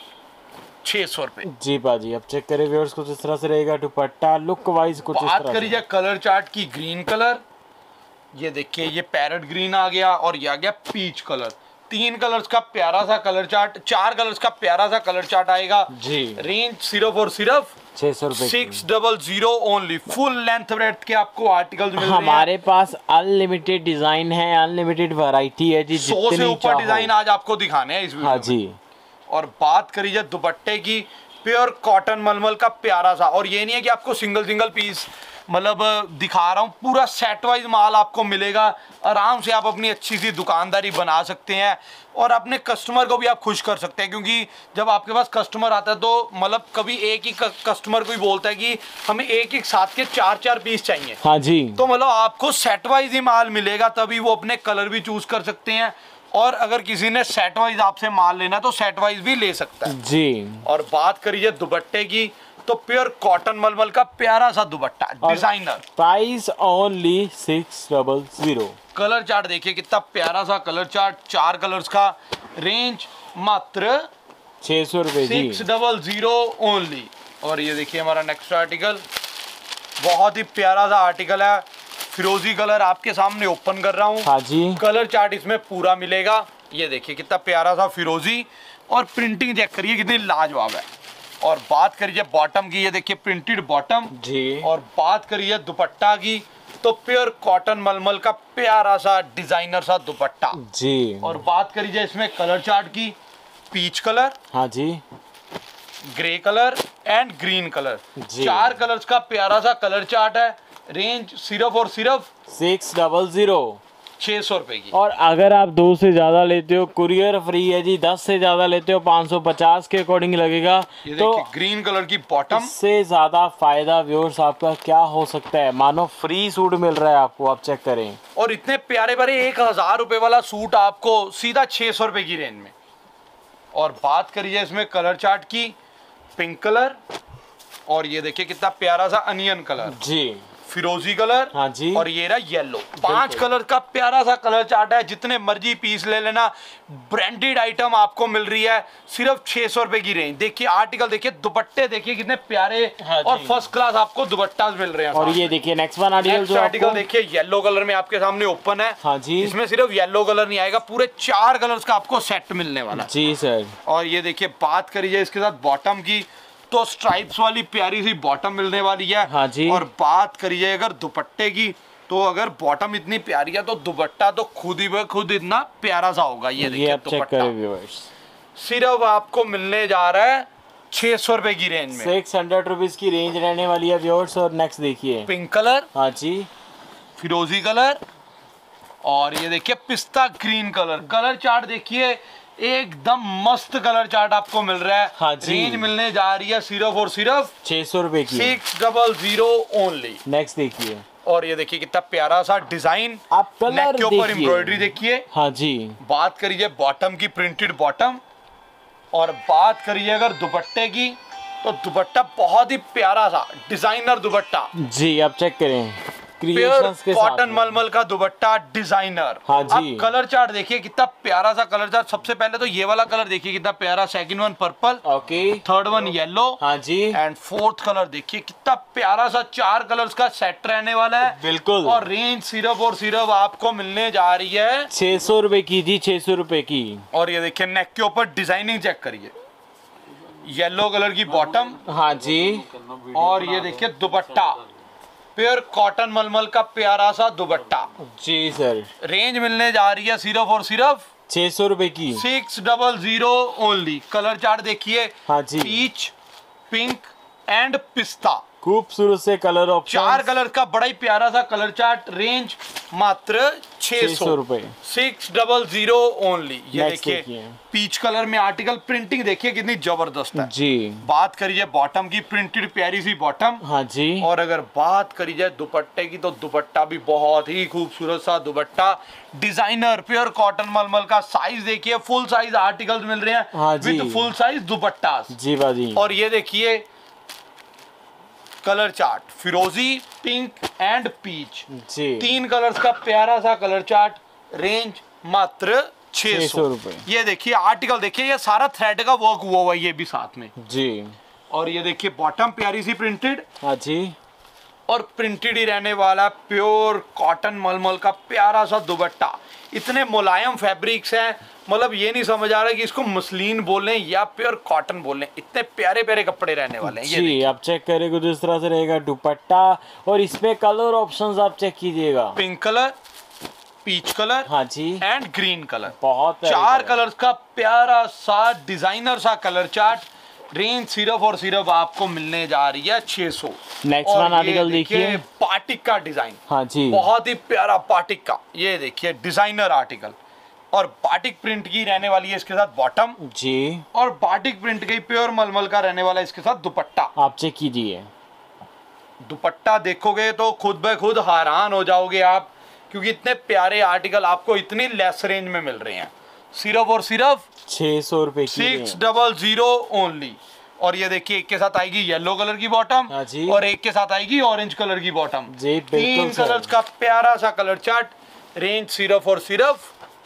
600 रुपए जी बाजी। अब चेक करें व्यूअर्स, कुछ इस तरह से रहेगा दुपट्टा लुक वाइज कुछ इस बात तरह करिए कलर चार्ट की, ग्रीन कलर, ये देखिए ये पैरेट ग्रीन आ गया और ये आ गया पीच कलर। 3 कलर्स का प्यारा सा कलर चार्ट, 4 कलर्स का प्यारा सा कलर चार्ट आएगा जी। रेंज सिर्फ और सिर्फ 600 रुपए 600 ओनली। फुल लेंथ ब्रेड्थ के आपको आर्टिकल्स मिल रहे हैं। हमारे पास अनलिमिटेड डिजाइन है, अनलिमिटेड वैरायटी है जी। 100 से ऊपर डिजाइन आज आपको दिखाने हैं इस वीडियो हाँ में। जी। और बात करिए दुपट्टे की, प्योर कॉटन मलमल का प्यारा सा। और ये नहीं है कि आपको सिंगल सिंगल पीस मतलब दिखा रहा हूँ, पूरा सेट वाइज माल आपको मिलेगा। आराम से आप अपनी अच्छी सी दुकानदारी बना सकते हैं और अपने कस्टमर को भी आप खुश कर सकते हैं। क्योंकि जब आपके पास कस्टमर आता है तो मतलब कभी एक ही कस्टमर को ही बोलता है कि हमें एक साथ के 4 पीस चाहिए। हाँ जी। तो मतलब आपको सेट वाइज ही माल मिलेगा, तभी वो अपने कलर भी चूज कर सकते हैं। और अगर किसी ने सेट वाइज आपसे माल लेना है तो सेट वाइज भी ले सकता है जी। और बात करिए दुपट्टे की, तो प्योर कॉटन मलमल का प्यारा सा dupatta designer. Price only 600। Colour chart देखिए कितना प्यारा सा कलर चार्ट, 4 कलर्स का। रेंज मात्र 600 रुपए जी, 600 ओनली। और ये देखिए हमारा नेक्स्ट आर्टिकल, बहुत ही प्यारा सा आर्टिकल है। फिरोजी कलर आपके सामने ओपन कर रहा हूँ। हाँ जी। कलर चार्ट इसमें पूरा मिलेगा। ये देखिए कितना प्यारा सा फिरोजी, और प्रिंटिंग चेक करिए कितनी लाजवाब है। और बात करिए बॉटम की, ये देखिए प्रिंटेड बॉटम जी। और बात करिए दुपट्टा की, तो प्योर कॉटन मलमल का प्यारा सा डिजाइनर सा दुपट्टा जी। और बात करिए इसमें कलर चार्ट की, पीच कलर, हाँ जी, grey colour and green colour, 4 colours का प्यारा सा कलर चार्ट है। रेंज सिर्फ और सिर्फ 600 रुपए की। और अगर आप 2 से ज्यादा लेते हो कुरियर फ्री है जी। 10 से ज्यादा लेते हो 550 के अकॉर्डिंग लगेगा। ये तो ग्रीन कलर की बॉटम, इससे ज्यादा फायदा व्यूअर्स आपका क्या हो सकता है। मानो फ्री सूट मिल रहा है आपको, आप चेक करें। और इतने प्यारे प्यारे 1000 रुपए वाला सूट आपको सीधा 600 रुपए की रेंज में। और बात करिए इसमें कलर चार्ट की, पिंक कलर, और ये देखिए कितना प्यारा सा अनियन कलर जी, फिरोजी कलर, हाँ जी, और ये रहा येलो। 5 कलर का प्यारा सा कलर चार्ट है। जितने मर्जी पीस ले लेना, ब्रांडेड आइटम आपको मिल रही है सिर्फ 600 रुपए की रेंज। देखिए आर्टिकल देखिए, दुपट्टे देखिए कितने प्यारे, हाँ और फर्स्ट क्लास आपको दुपट्टा मिल रहे हैं। और ये देखिए नेक्स्ट वन आर्टिकल देखिए येलो कलर में आपके सामने ओपन है। हाँ जी। इसमें सिर्फ येलो कलर नहीं आएगा, पूरे 4 कलर्स का आपको सेट मिलने वाला जी सर। और ये देखिए बात करिए इसके साथ बॉटम की, तो स्ट्राइप्स वाली प्यारी सी बॉटम मिलने वाली है। हाँ जी। और बात करिए अगर दुपट्टे की, तो अगर बॉटम इतनी प्यारी है तो दुपट्टा तो खुद ही ब खुद इतना प्यारा सा होगा। ये देखिए दुपट्टा सिर्फ आपको मिलने जा रहा है 600 रुपए की रेंज में। 600 रुपीज की रेंज रहने वाली है व्यूअर्स। और नेक्स्ट देखिए पिंक कलर, हाँ जी, फिरोजी कलर, और ये देखिए पिस्ता ग्रीन कलर। कलर चार्ट देखिए एकदम मस्त कलर चार्ट आपको मिल रहा है। हाँ जी। रेंज मिलने जा रही है सिर्फ और सिर्फ 600 रुपए की। 600 ओनली। नेक्स्ट देखिए, और ये देखिए कितना प्यारा सा डिजाइन, आप कलर नेक के ऊपर देखिए। एम्ब्रॉयडरी देखिए। हाँ जी, बात करिए बॉटम की, प्रिंटेड बॉटम, और बात करिए अगर दुपट्टे की, तो दुपट्टा बहुत ही प्यारा सा डिजाइनर दुपट्टा। जी आप चेक करें, प्योर क्रिएशंस के साथ कॉटन में। मलमल का दुपट्टा डिजाइनर। हाँ जी। अब कलर चार्ट देखिए कितना प्यारा सा कलर चार्ट। सबसे पहले तो ये वाला कलर देखिए कितना प्यारा, second one purple, okay, third one yellow, हाँ जी, एंड फोर्थ कलर देखिए कितना प्यारा सा 4 कलर्स का सेट रहने वाला है। बिल्कुल। और रेंज सिर्फ और सिर्फ आपको मिलने जा रही है 600 रुपए की जी, 600 रुपए की। और ये देखिए नेक के ऊपर डिजाइनिंग चेक करिए, येलो कलर की बॉटम, हाँ जी, और ये देखिए दुपट्टा प्योर कॉटन मलमल का प्यारा सा दुपट्टा। जी सर, रेंज मिलने जा रही है सिर्फ और सिर्फ 600 रुपए की। 600 ओनली। कलर चार्ट देखिए, हाँ जी, पीच, पिंक एंड पिस्ता, खूबसूरत से कलर ऑप्शन, 4 कलर का बड़ा ही प्यारा सा कलर चार्ट। रेंज मात्र 600 रुपए। 600 ओनली। ये Next देखिए देखिए। पीच कलर में आर्टिकल, प्रिंटिंग देखिए कितनी जबरदस्त है। जी, बात करिए बॉटम की, प्रिंटेड प्यारी सी बॉटम। हाँ जी, और अगर बात करी जाए दुपट्टे की, तो दुपट्टा भी बहुत ही खूबसूरत सा दुपट्टा, डिजाइनर प्योर कॉटन मलमल का। साइज देखिए, फुल साइज आर्टिकल्स मिल रहे हैं, हाँ जी। With full size dupatta. जी बाजी। और ये देखिए कलर चार्ट, फिरोजी, पिंक एंड पीच, जी, 3 कलर्स का प्यारा सा कलर चार्ट। रेंज मात्र 600 रुपए। ये देखिए आर्टिकल देखिए, ये सारा थ्रेड का वर्क हुआ हुआ है ये भी साथ में। जी, और ये देखिए बॉटम प्यारी सी प्रिंटेड, हाँ जी, और प्रिंटेड ही रहने वाला प्योर कॉटन मलमल का प्यारा सा दुपट्टा। इतने मुलायम फैब्रिक्स हैं, मतलब ये नहीं समझ आ रहा कि इसको मसलिन बोलें या प्योर कॉटन बोलें। इतने प्यारे प्यारे कपड़े रहने वाले हैं। ये जी, आप चेक करें कुछ इस तरह से रहेगा दुपट्टा। और इसमें कलर ऑप्शंस आप चेक कीजिएगा, पिंक कलर, पीच कलर, हाँ जी, एंड ग्रीन कलर। बहुत प्यारे 4 कलर। कलर्स का प्यारा सा डिजाइनर सा कलर चार्ट। रेंज सिर्फ और सिर्फ आपको मिलने जा रही है 600। नेक्स्ट वन आर्टिकल देखिए, बाटिक का डिजाइन, हाँ जी, बहुत ही प्यारा बाटिक का। ये देखिए डिजाइनर आर्टिकल, और बाटिक प्रिंट की रहने वाली है इसके साथ बॉटम, जी, और बाटिक प्रिंट की प्योर मलमल का रहने वाला है इसके साथ दुपट्टा। आप चेक कीजिए, दुपट्टा देखोगे तो खुद ब खुद हैरान हो जाओगे आप, क्योंकि इतने प्यारे आर्टिकल आपको इतनी लेस रेंज में मिल रहे हैं। सिर्फ और सिर्फ 600 रुपए की। 600 ओनली। और ये देखिए एक के साथ आएगी येलो कलर की बॉटम, हाँ जी, और एक के साथ आएगी ऑरेंज कलर की बॉटम। जी, बिल्कुल 3 सर। कलर्स का प्यारा सा कलर चार्ट। रेंज सिर्फ और सिर्फ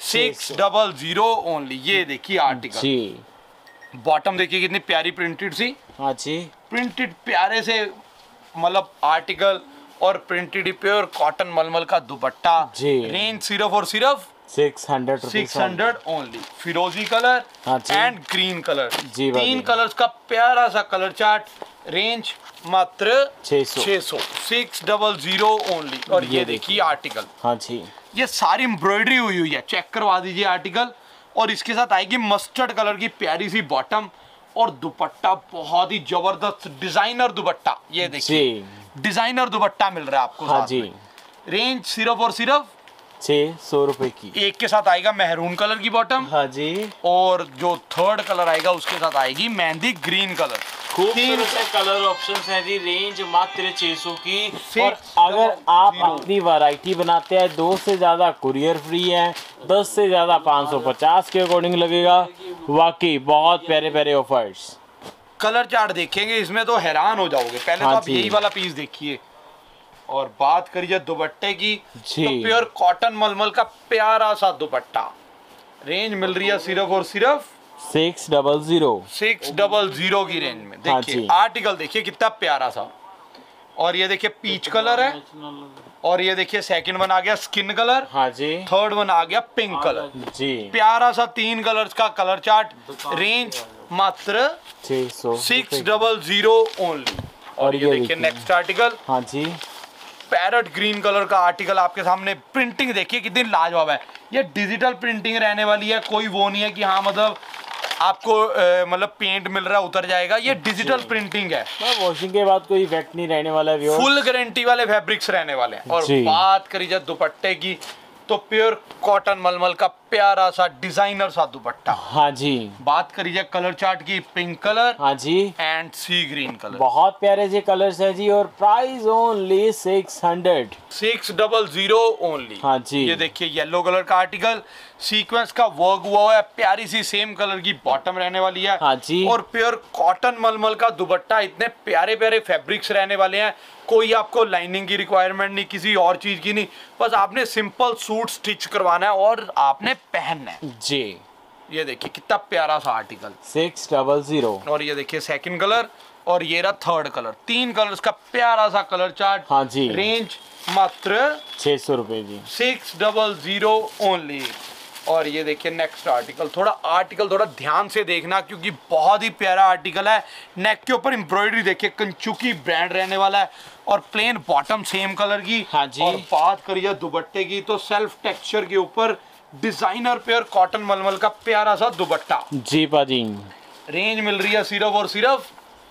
600 ओनली। ये देखिए आर्टिकल, जी, बॉटम देखिए कितनी प्यारी प्रिंटेड सी, हाँ जी, प्रिंटेड प्यारे से मतलब आर्टिकल, और प्रिंटेड प्योर कॉटन मलमल का दुपट्टा। जी। रेंज सिर्फ और सिर्फ 600 600 ओनली। फिरोजी कलर हाँ जी। एंड ग्रीन कलर, जी भाई। 3 कलर्स का प्यारा सा कलर चार्ट। रेंज मात्र 600। 600 ओनली। और ये देखिए आर्टिकल, हाँ जी, ये सारी एम्ब्रॉयडरी हुई हुई है, चेक करवा दीजिए आर्टिकल। और इसके साथ आएगी मस्टर्ड कलर की प्यारी सी बॉटम, और दुपट्टा बहुत ही जबरदस्त डिजाइनर दुपट्टा। ये देखिए डिजाइनर दुपट्टा मिल रहा है आपको हाँ साथ जी, में। रेंज सिर्फ और सिर्फ 600 रुपए की। एक के साथ आएगा मेहरून कलर की बॉटम, हाँ जी, और जो थर्ड कलर आएगा उसके साथ आएगी मेहंदी ग्रीन कलर। खूबसूरत से कलर ऑप्शंस हैं जी। रेंज मात्र 600 की। और 600 अगर आप अपनी वैरायटी बनाते हैं, 2 से ज़्यादा कुरियर फ्री है, 10 से ज़्यादा 550 के अकॉर्डिंग लगेगा। वाकई बहुत प्यारे प्यारे ऑफर्स। कलर चार्ट देखेंगे इसमें तो हैरान हो जाओगे। पहले हाँ तो आप जी। यही वाला पीस देखिए। और बात करिए दुपट्टे की, जी। तो प्योर कॉटन मलमल का प्यारा सा दुपट्टा। रेंज मिल रही है सिर्फ और सिर्फ 600। 600 की रेंज में। हाँ देखिए जी। आर्टिकल देखिए कितना प्यारा सा। और ये देखिए पीच कलर है, और ये देखिए सेकंड वन आ गया स्किन कलर, हाँ जी, थर्ड वन आ गया पिंक कलर। जी, प्यारा सा 3 कलर्स का कलर चार्ट। रेंज मात्र 600 ओनली। और ये देखिए नेक्स्ट आर्टिकल, हाँ जी, पैरट ग्रीन कलर का आर्टिकल आपके सामने। प्रिंटिंग देखिए कितनी लाजवाब है। ये डिजिटल प्रिंटिंग रहने वाली है, कोई वो नहीं है कि हाँ मतलब आपको मतलब पेंट मिल रहा है, उतर जाएगा। ये डिजिटल प्रिंटिंग है, वॉशिंग के बाद कोई इफेक्ट नहीं रहने वाला है। फुल गारंटी वाले फैब्रिक्स रहने वाले हैं। और बात करी जाए दुपट्टे की तो प्योर कॉटन मलमल का प्यारा सा डिजाइनर सा दुपट्टा। हाँ जी। बात करी जाए कलर चार्ट की, पिंक कलर, हाँ जी, एंड सी ग्रीन कलर, बहुत प्यारे से कलर्स है जी। और प्राइस ओनली 600 ओनली। हाँ जी। ये देखिए येलो कलर का आर्टिकल, सीक्वेंस का वर्क हुआ है, प्यारी सी सेम कलर की बॉटम रहने वाली है। हाँ जी। और प्योर कॉटन मलमल का दुपट्टा, इतने प्यारे प्यारे फैब्रिक्स रहने वाले हैं। कोई आपको लाइनिंग की रिक्वायरमेंट नहीं, किसी और चीज की नहीं, बस आपने सिंपल सूट स्टिच करवाना है और आपने पहनना है जी। ये देखिए कितना प्यारा सा आर्टिकल, 600। और ये देखिए सेकंड कलर, और ये रहा थर्ड कलर। 3 कलर्स का प्यारा सा कलर चार्ट। हाँ जी। रेंज मात्र 600 रुपए जी, 600 ओनली। और ये देखिए नेक्स्ट आर्टिकल, थोड़ा ध्यान से देखना क्योंकि बहुत ही प्यारा आर्टिकल है। नेक के ऊपर एम्ब्रॉयडरी देखिए, कंचुकी ब्रांड रहने वाला है, और प्लेन बॉटम सेम कलर की। हाँ जी। और बात करिए दुपट्टे की तो सेल्फ टेक्सचर के ऊपर डिजाइनर प्योर कॉटन मलमल का प्यारा सा दुपट्टा जी पाजी। रेंज मिल रही है सिर्फ और सिर्फ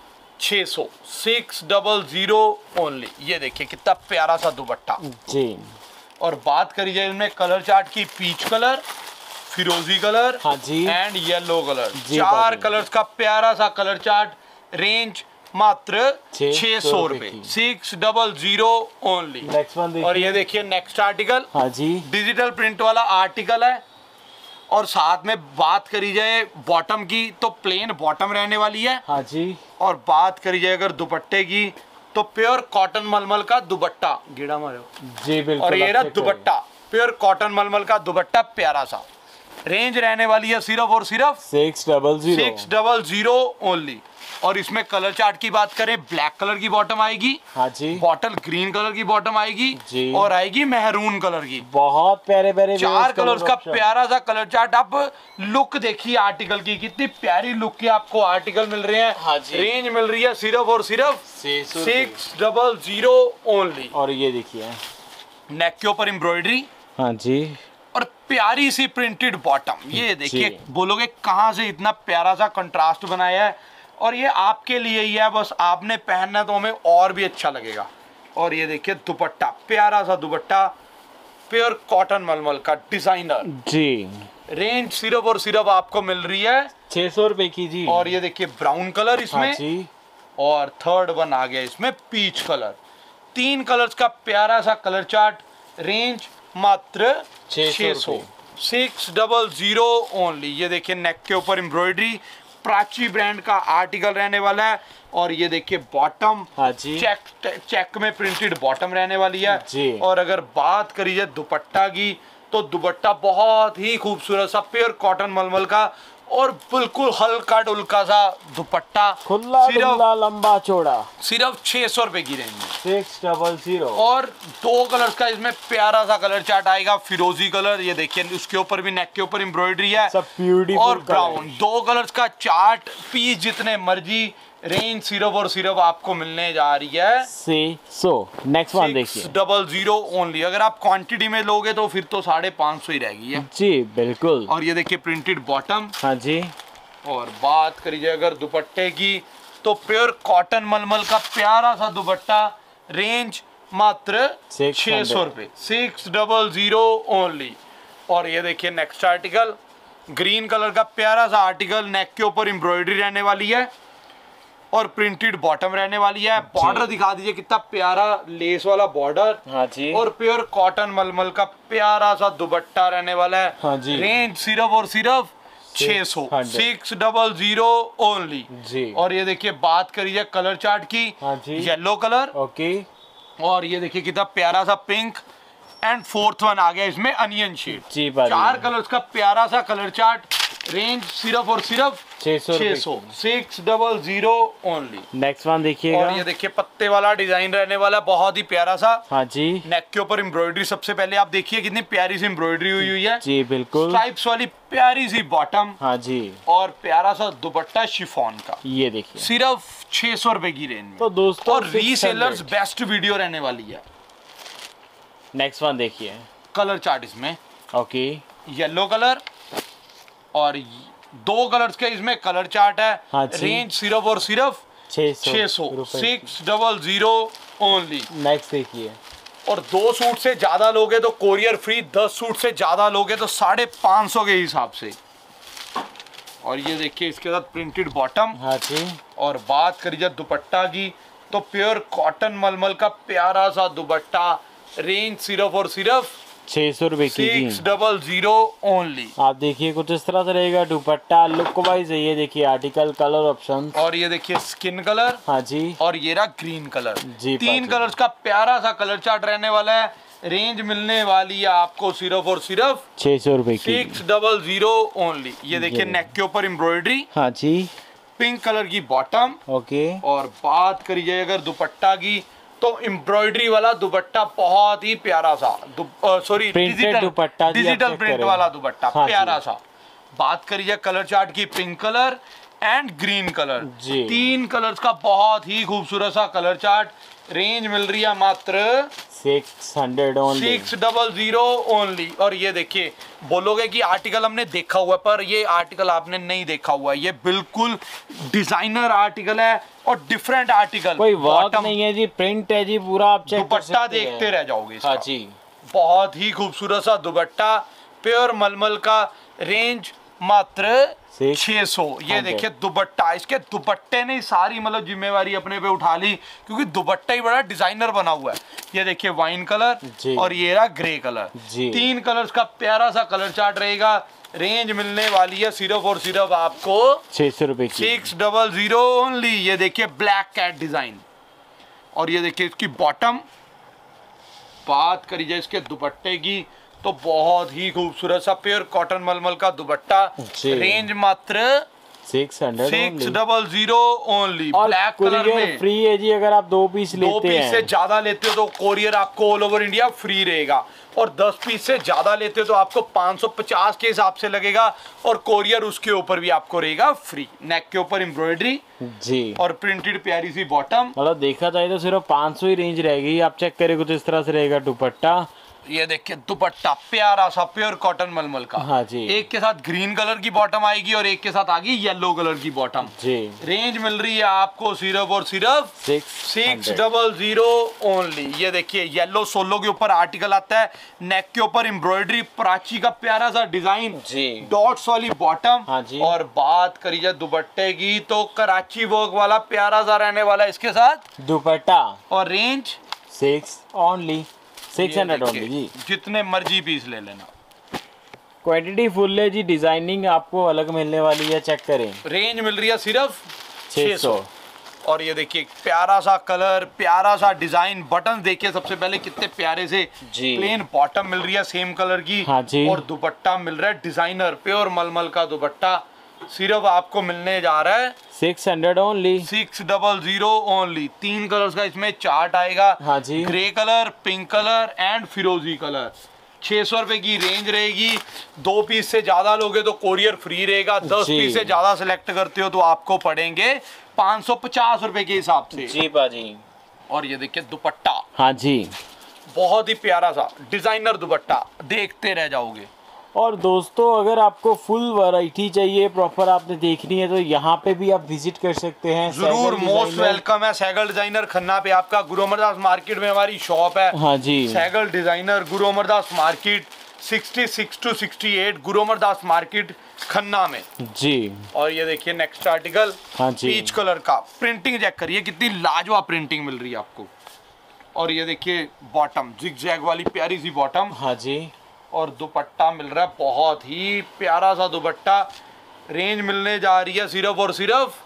600 ओनली। ये देखिए कितना प्यारा सा दुपट्टा जी। और बात करी जाए इनमें कलर चार्ट की, पीच कलर, फिरोजी कलर, हाँ जी, एंड येलो कलर, जी 4 कलर्स का प्यारा सा कलर चार्ट। रेंज मात्र 600 रुपए, 600 ओनली। नेक्स्ट वन देखिए। और ये देखिए नेक्स्ट आर्टिकल, हाँ जी, डिजिटल प्रिंट वाला आर्टिकल है। और साथ में बात करी जाए बॉटम की तो प्लेन बॉटम रहने वाली है। हाँ जी। और बात करी जाए अगर दुपट्टे की तो प्योर कॉटन मलमल का दुपट्टा, गिड़ा मारो जी बिल्कुल। और ये रहा दुपट्टा, प्योर कॉटन मलमल का दुपट्टा प्यारा सा। रेंज रहने वाली है सिर्फ और सिर्फ 600 ओनली। और इसमें कलर चार्ट की बात करें, ब्लैक कलर की बॉटम आएगी, हाँ जी, बॉटल ग्रीन कलर की बॉटम आएगी जी, और आएगी मेहरून कलर की। बहुत प्यारे प्यारे 4 कलर्स का प्यारा सा कलर चार्ट। आप लुक देखिए आर्टिकल की, कितनी प्यारी लुक के आपको आर्टिकल मिल रहे हैं। हाँ जी। रेंज मिल रही है सिर्फ और सिर्फ 600 ओनली। और ये देखिए नेक के ऊपर एम्ब्रॉयडरी, हाँ जी, और प्यारी सी प्रिंटेड बॉटम। ये देखिए बोलोगे कहाँ से इतना प्यारा सा कंट्रास्ट बनाया है, और ये आपके लिए ही है, बस आपने पहनना तो हमें और भी अच्छा लगेगा। और ये देखिए दुपट्टा, प्यारा सा दुपट्टा, प्योर कॉटन मलमल का डिजाइनर जी। रेंज सिर्फ और सिर्फ आपको मिल रही है 600 रुपए की जी। और ये देखिए ब्राउन कलर इसमें, हाँ जी, और थर्ड वन आ गया इसमें पीच कलर। 3 कलर्स का प्यारा सा कलर चार्ट। रेंज मात्र 600 ओनली। ये देखिए नेक के ऊपर एम्ब्रॉयडरी, प्राची ब्रांड का आर्टिकल रहने वाला है। और ये देखिए बॉटम, हाँ जी, चेक में प्रिंटेड बॉटम रहने वाली है जी। और अगर बात करी जाए दुपट्टा की तो दुपट्टा बहुत ही खूबसूरत सा प्योर कॉटन मलमल का, और बिल्कुल हल्का डुल्का सा दुपट्टा, खुला डुल्ला लंबा चौड़ा, सिर्फ 600 रुपए की रेंज में 600। और 2 कलर्स का इसमें प्यारा सा कलर चार्ट आएगा, फिरोजी कलर, ये देखिए उसके ऊपर भी नेक के ऊपर एम्ब्रॉयडरी है, सब ब्यूटीफुल, और ब्राउन। 2 कलर्स का चार्ट, पीस जितने मर्जी। रेंज सिर्फ और सिर्फ आपको मिलने जा रही है 600। नेक्स्ट वन देखिए, 600 ओनली। अगर आप क्वांटिटी में लोगे तो फिर तो 550 ही रहेगी है जी बिल्कुल। और ये देखिए प्रिंटेड बॉटम। हाँ जी। और बात करिए अगर दुपट्टे की तो प्योर कॉटन मलमल का प्यारा सा दुपट्टा। रेंज मात्र 600 रुपए, 600 ओनली। और ये देखिए नेक्स्ट आर्टिकल, ग्रीन कलर का प्यारा सा आर्टिकल, नेक के ऊपर एम्ब्रॉयडरी रहने वाली है और प्रिंटेड बॉटम रहने वाली है। बॉर्डर दिखा दीजिए कितना प्यारा लेस वाला बॉर्डर। हाँ जी। और प्योर कॉटन मलमल का प्यारा सा दुपट्टा रहने वाला है। हाँ जी। रेंज सिर्फ और सिर्फ 600 ओनली जी। और ये देखिए बात करिए कलर चार्ट की, हाँ जी, येलो कलर, ओके, और ये देखिए कितना प्यारा सा पिंक, एंड फोर्थ वन आ गया इसमें अनियन शेड। जी 4 कलर्स का प्यारा सा कलर चार्ट। रेंज सिर्फ और सिर्फ 600 ओनली। नेक्स्ट वन देखिएगा, और ये देखिए पत्ते वाला डिजाइन रहने वाला, बहुत ही प्यारा सा। हाँ जी। नेक के ऊपर एम्ब्रॉयडरी, सबसे पहले आप देखिए कितनी प्यारी सी एम्ब्रॉयडरी हुई है जी बिल्कुल। स्ट्राइप्स वाली प्यारी सी बॉटम, हाँ जी, और प्यारा सा दुपट्टा शिफॉन का। ये देखिए सिर्फ 600 रुपए की रेंज में। तो दोस्तों, और रीसेलर्स बेस्ट वीडियो रहने वाली है। नेक्स्ट वन देखिए, कलर चार्ट इसमें ओके, येलो कलर, और 2 कलर्स के इसमें कलर चार्ट है। हाँ, रेंज सिर्फ और सिर्फ 600 600 ओनली। नेक्स्ट देखिए, और 2 सूट से ज्यादा लोगे तो कोरियर फ्री, 10 सूट से ज्यादा लोगे तो 550 के हिसाब से। और ये देखिए इसके साथ प्रिंटेड बॉटम। हाँ जी। और बात करी जाए दुपट्टा की तो प्योर कॉटन मलमल का प्यारा सा दुपट्टा, रेंज सिर्फ और सिर्फ 600 रुपए की 600 ओनली। आप देखिए कुछ इस तरह से रहेगा दुपट्टा, लुक वाइज है ये देखिए, आर्टिकल कलर ऑप्शन। और ये देखिए स्किन कलर। हाँ जी। और ये रहा ग्रीन कलर जी। 3 कलर्स का प्यारा सा कलर चार्ट रहने वाला है। रेंज मिलने वाली है आपको सिर्फ और सिर्फ 600 रुपए की 600 ओनली। ये देखिए नेक के ऊपर एम्ब्रॉयडरी। हाँ जी। पिंक कलर की बॉटम। ओके। और बात करी जाए अगर दुपट्टा की तो एम्ब्रॉयडरी वाला दुपट्टा बहुत ही प्यारा सा, सॉरी डिजिटल प्रिंट वाला दुपट्टा। हाँ, प्यारा सा। बात करी जाए कलर चार्ट की, pink colour and green colour, 3 colours का बहुत ही खूबसूरत सा कलर चार्ट। रेंज मिल रही है मात्र 600 ओनली। और ये देखिए बोलोगे कि आर्टिकल हमने देखा हुआ है, पर ये आर्टिकल आपने नहीं देखा हुआ है। ये बिल्कुल डिजाइनर आर्टिकल है और डिफरेंट आर्टिकल, कोई वर्क नहीं है जी, प्रिंट है जी पूरा। आप चेक कर सकते हैं, दुपट्टा देखते रह जाओगे इसका। हाँ जी। बहुत ही खूबसूरत सा दुपट्टा, प्योर मलमल का, रेंज मात्र 600। ये देखिए दुपट्टा, इसके दुपट्टे ने सारी मतलब जिम्मेवारी अपने पे उठा ली, क्योंकि दुपट्टा ही बड़ा डिजाइनर बना हुआ है। ये देखिए वाइन कलर और ये रहा ग्रे कलर, 3 कलर्स का प्यारा सा कलर चार्ट रहेगा। रेंज मिलने वाली है सिर्फ और सिर्फ आपको 600 रुपए की 600 ओनली। ये देखिए ब्लैक कैट डिजाइन। और ये देखिए इसकी बॉटम। बात करी जाए इसके दुपट्टे की तो बहुत ही खूबसूरत सा प्योर कॉटन मलमल का दुपट्टा। रेंज मात्र 600 ओनली। ब्लैक कलर में फ्री है जी। अगर आप 2 पीस लेते हैं, 2 पीस से ज्यादा लेते हो तो कोरियर आपको ऑल ओवर इंडिया फ्री रहेगा। और 10 पीस से ज्यादा लेते हो तो आपको 550 के हिसाब से लगेगा, और कोरियर उसके ऊपर भी आपको रहेगा फ्री। नेक के ऊपर एम्ब्रॉयडरी जी और प्रिंटेड प्यारी सी बॉटम। मतलब देखा जाए तो सिर्फ 500 ही रेंज रहेगी। आप चेक करें कुछ इस तरह से रहेगा दुपट्टा। ये देखिए दुपट्टा प्यारा सा प्योर कॉटन मलमल का। हाँ जी। एक के साथ ग्रीन कलर की बॉटम आएगी और एक के साथ आएगी येलो कलर की बॉटम जी। रेंज मिल रही है आपको सिर्फ और सिर्फ 600 ओनली। ये देखिए येलो सोलो के ऊपर आर्टिकल आता है, नेक के ऊपर एम्ब्रॉयडरी, प्राची का प्यारा सा डिजाइन, डॉट्स वाली बॉटम। हाँ जी। और बात करी जाए दुपट्टे की तो कराची वर्क वाला प्यारा सा रहने वाला इसके साथ दुपट्टा। और रेंज 600 ओनली जी। जितने मर्जी पीस ले लेना, क्वांटिटी फुल है जी। डिजाइनिंग आपको अलग मिलने वाली है, चेक करें। रेंज मिल रही है सिर्फ 600। और ये देखिए प्यारा सा कलर, प्यारा सा डिजाइन, बटन देखिए सबसे पहले कितने प्यारे से जी। प्लेन बॉटम मिल रही है सेम कलर की। हाँ जी। और दुपट्टा मिल रहा है डिजाइनर प्योर मलमल का दुपट्टा। सिर्फ आपको मिलने जा रहा है 600 ओनली 600 ओनली। 3 कलर्स का इसमें चार्ट आएगा। हाँ जी। Grey colour, pink colour and फिरोजी कलर। 600 रुपए की रेंज रहेगी। 2 पीस से ज्यादा लोगे तो कोरियर फ्री रहेगा। 10 पीस से ज्यादा सिलेक्ट करते हो तो आपको पड़ेंगे 550 रुपए के हिसाब से जी बाजी। और ये देखिए दुपट्टा। हाँ जी। बहुत ही प्यारा सा डिजाइनर दुपट्टा, देखते रह जाओगे। और दोस्तों अगर आपको फुल वैरायटी चाहिए, प्रॉपर आपने देखनी है, तो यहाँ पे भी आप विजिट कर सकते हैं। जरूर, मोस्ट वेलकम है। सैगल डिजाइनर खन्ना पे आपका, गुरु अमरदास मार्केट में हमारी शॉप है। हाँ जी। Saigal designer Guru Amar Das market 66 to 68 Guru Amar Das market Khanna में जी। और ये देखिए नेक्स्ट आर्टिकल। हाँ जी। पीच कलर का, प्रिंटिंग चेक करिए कितनी लाजवाब प्रिंटिंग मिल रही है आपको। और ये देखिए बॉटम, जिग-जैग वाली प्यारी सी बॉटम। हाँ जी। और दुपट्टा मिल रहा है बहुत ही प्यारा सा दुपट्टा। रेंज मिलने जा रही है सिर्फ और सिर्फ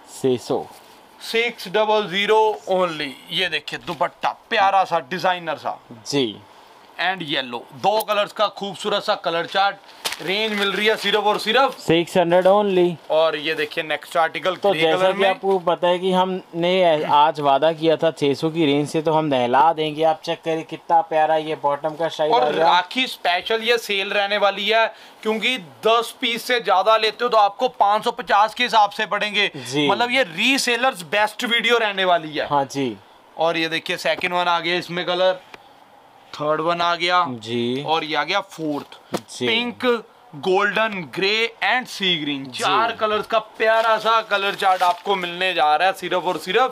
600 ओनली। ये देखिए दुपट्टा प्यारा सा डिजाइनर सा जी एंड येलो, 2 कलर्स का खूबसूरत सा कलर चार्ट। रेंज मिल रही है सिर्फ और सिर्फ 600 ओनली। और ये देखिए नेक्स्ट आर्टिकल तो जैसा कि आपको पता है कि हमने आज वादा किया था 600 की रेंज से, तो हम नहला देंगे। आप चेक करिए कितना प्यारा ये बॉटम का स्टाइल। और राखी स्पेशल ये सेल रहने वाली है, क्योंकि 10 पीस से ज्यादा लेते हो तो आपको 550 के हिसाब से पड़ेंगे। मतलब ये रीसेलर्स बेस्ट वीडियो रहने वाली है। हाँ जी। और ये देखिए सेकंड वन आ गया इसमें कलर, थर्ड वन आ गया जी, और ये आ गया fourth. Pink golden, grey and sea green, 4 colours का प्यारा सा कलर चार्ट आपको मिलने जा रहा है सिर्फ और सिर्फ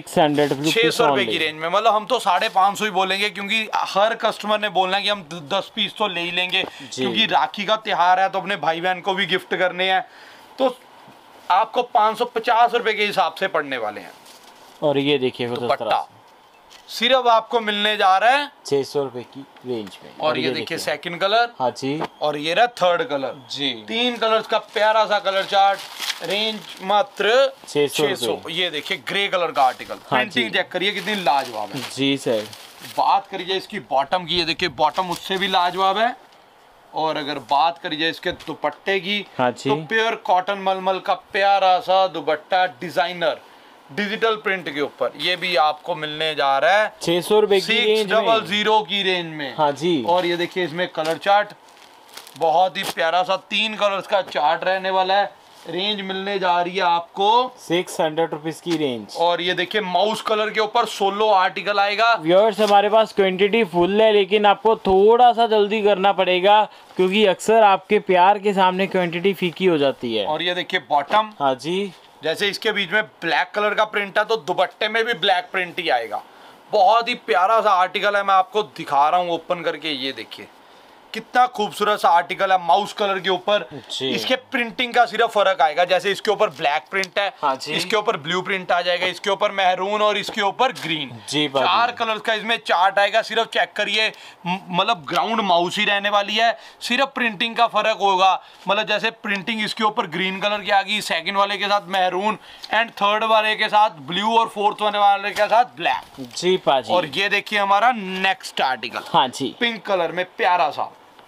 600 रुपए की रेंज में। मतलब हम तो 550 ही बोलेंगे क्योंकि हर कस्टमर ने बोलना है कि हम 10 पीस तो ले ही लेंगे, क्योंकि राखी का त्योहार है तो अपने भाई बहन को भी गिफ्ट करने हैं, तो आपको 550 रुपए के हिसाब से पड़ने वाले हैं। और ये देखिए दुपट्टा सिर्फ आपको मिलने जा रहा है 600 रुपए की रेंज में। और ये देखिए सेकंड कलर, हाँ जी, और ये रहा थर्ड कलर जी। 3 कलर्स का प्यारा सा कलर चार्ट, रेंज मात्र 600। ये देखिए ग्रे कलर का आर्टिकल, प्रिंटिंग चेक करिए कितनी लाजवाब है जी सर। बात करी जाए इसकी बॉटम की, ये देखिए बॉटम उससे भी लाजवाब है। और अगर बात करी जाए इसके दुपट्टे की, तो प्योर कॉटन मलमल का प्यारा सा दुपट्टा डिजाइनर डिजिटल प्रिंट के ऊपर, ये भी आपको मिलने जा रहा है 600 रुपए की रेंज में, 600 की रेंज में। हाँ जी। और ये देखिए इसमें कलर चार्ट बहुत ही प्यारा सा 3 कलर्स का चार्ट रहने वाला है। रेंज मिलने जा रही है आपको 600 रुपीज की रेंज। और ये देखिए माउस कलर के ऊपर 16 आर्टिकल आएगा। व्यूअर्स हमारे पास क्वांटिटी फुल है, लेकिन आपको थोड़ा सा जल्दी करना पड़ेगा क्योंकि अक्सर आपके प्यार के सामने क्वांटिटी फीकी हो जाती है। और ये देखिए बॉटम, हाँ जी, जैसे इसके बीच में ब्लैक कलर का प्रिंट है तो दुपट्टे में भी ब्लैक प्रिंट ही आएगा। बहुत ही प्यारा सा आर्टिकल है, मैं आपको दिखा रहा हूँ ओपन करके। ये देखिए कितना खूबसूरत सा आर्टिकल है माउस कलर के ऊपर। इसके प्रिंटिंग का सिर्फ फर्क आएगा, जैसे इसके ऊपर ब्लैक प्रिंट है, हाँ इसके ऊपर ब्लू प्रिंट आ जाएगा, इसके ऊपर मैरून और इसके ऊपर ग्रीन। 4 कलर का इसमें चार्ट आएगा। सिर्फ चेक करिए, मतलब ग्राउंड माउस ही रहने वाली है, सिर्फ प्रिंटिंग का फर्क होगा। मतलब जैसे प्रिंटिंग इसके ऊपर ग्रीन कलर की आ गई, सेकंड वाले के साथ मैरून एंड थर्ड वाले के साथ ब्लू और फोर्थ वाले के साथ ब्लैक जी पाजी। और ये देखिए हमारा नेक्स्ट आर्टिकल, हाँ जी, पिंक कलर में प्यारा सा।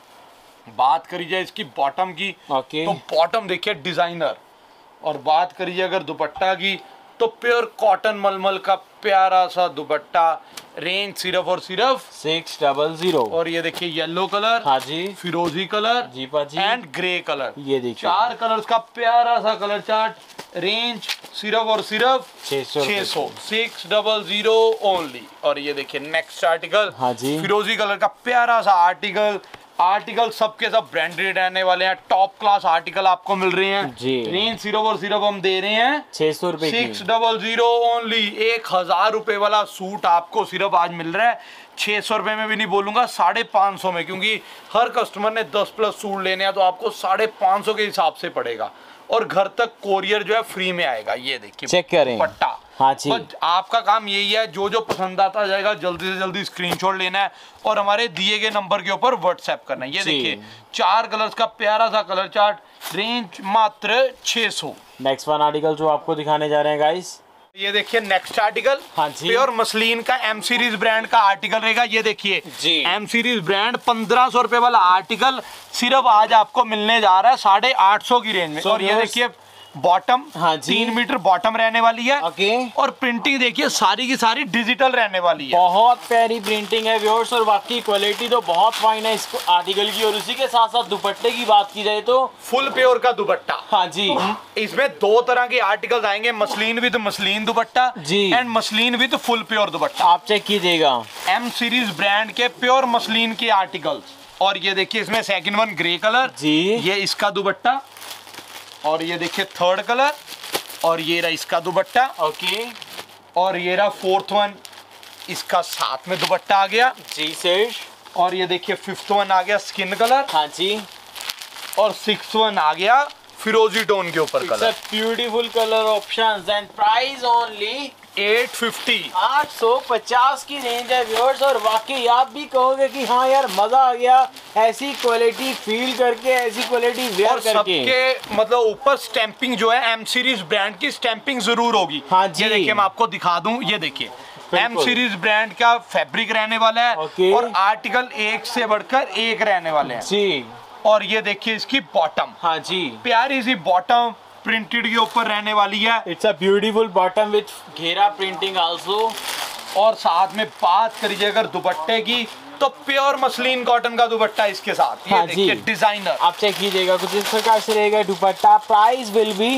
बात करी जाए इसकी बॉटम की, तो बॉटम देखिए डिजाइनर। और बात करिए अगर दुपट्टा की, तो प्योर कॉटन मलमल का प्यारा सा दुपट्टा, रेंज सिर्फ और सिर्फ 600। और ये देखिए येलो कलर, हाँ जी, फिरोजी कलर जी पाजी एंड ग्रे कलर। ये देखिए 4 कलर्स का प्यारा सा कलर चार्ट, रेंज सिर्फ और सिर्फ 600 600 ओनली। और ये देखिए नेक्स्ट आर्टिकल, हाँ जी, फिरोजी कलर का प्यारा सा आर्टिकल सबके सब ब्रांडेड रहने वाले हैं, टॉप क्लास आर्टिकल आपको मिल रहे हैं जी। रेंज सिर्फ और सिर्फ हम दे रहे हैं 600 रुपए, 600 ओनली। 1000 रुपए वाला सूट आपको सिर्फ आज मिल रहा है 600 रुपए में भी नहीं बोलूंगा, 550 में, क्योंकि हर कस्टमर ने 10 प्लस सूट लेने हैं तो आपको 550 के हिसाब से पड़ेगा। और घर तक कोरियर जो है फ्री में आएगा। ये देखिए चेक करें, पट्टा, हाँ जी। आपका काम यही है, जो जो पसंद आता जाएगा जल्दी से जल्दी स्क्रीनशॉट लेना है और हमारे दिए गए नंबर के ऊपर व्हाट्सएप करना है। ये देखिए 4 कलर्स का प्यारा सा कलर चार्ट, रेंज मात्र 600। नेक्स्ट वन आर्टिकल जो आपको दिखाने जा रहे हैं गाइस, ये देखिए नेक्स्ट आर्टिकल, हाँ जी, प्योर मसलिन का एम सीरीज ब्रांड का आर्टिकल रहेगा। ये देखिए एम सीरीज ब्रांड 1500 रुपए वाला आर्टिकल सिर्फ आज आपको मिलने जा रहा है 850 की रेंज में। और ये देखिए बॉटम, हाँ जी, 3 मीटर बॉटम रहने वाली है। और प्रिंटिंग देखिए सारी की सारी डिजिटल रहने वाली है। बहुत प्यारी प्रिंटिंग है व्यूअर्स, और बाकी क्वालिटी तो बहुत फाइन है इस आर्टिकल की। और उसी के साथ साथ दुपट्टे की बात की जाए तो फुल प्योर का दुपट्टा, हाँ जी। इसमें 2 तरह के आर्टिकल्स आएंगे, मसलिन विद मसलिन दुपट्टा जी and muslin with full pure dupatta. आप चेक कीजिएगा एम सीरीज ब्रांड के प्योर मसलिन के आर्टिकल्स। और ये देखिए इसमें सेकंड वन ग्रे कलर जी, ये इसका दुपट्टा। और ये देखिए थर्ड कलर, और ये रहा इसका दुपट्टा। ओके, और ये रहा फोर्थ वन, इसका साथ में दुपट्टा आ गया जी सर। और ये देखिए फिफ्थ वन आ गया स्किन कलर, हाँ जी। और सिक्स्थ वन आ गया फिरोजी टोन के ऊपर colour. Beautiful colour options and price only 850 850 की रेंज है व्यूअर्स। और वाकई आप भी कहोगे कि हाँ यार मजा आ गया ऐसी क्वालिटी फील करके, ऐसी क्वालिटी वेयर करके। सबके मतलब ऊपर स्टैंपिंग जो है एम सीरीज ब्रांड की स्टैंपिंग जरूर होगी। हाँ जी, ये देखिए मैं आपको दिखा दूं, ये देखिए एम सीरीज ब्रांड का फैब्रिक रहने वाला है और आर्टिकल एक से बढ़कर एक रहने वाले हैं जी। और ये देखिए इसकी बॉटम, हाँ जी, प्यारी सी बॉटम प्रिंटेड के ऊपर रहने वाली है। It's a beautiful bottom with घेरा प्रिंटिंग आल्सो। और साथ में बात करिए अगर दुपट्टे की, तो प्योर मसलिन कॉटन का दुपट्टा इसके साथ। ये देखिए डिजाइनर, आप चेक कीजिएगा कुछ इस प्रकार से रहेगा dupatta. Price will be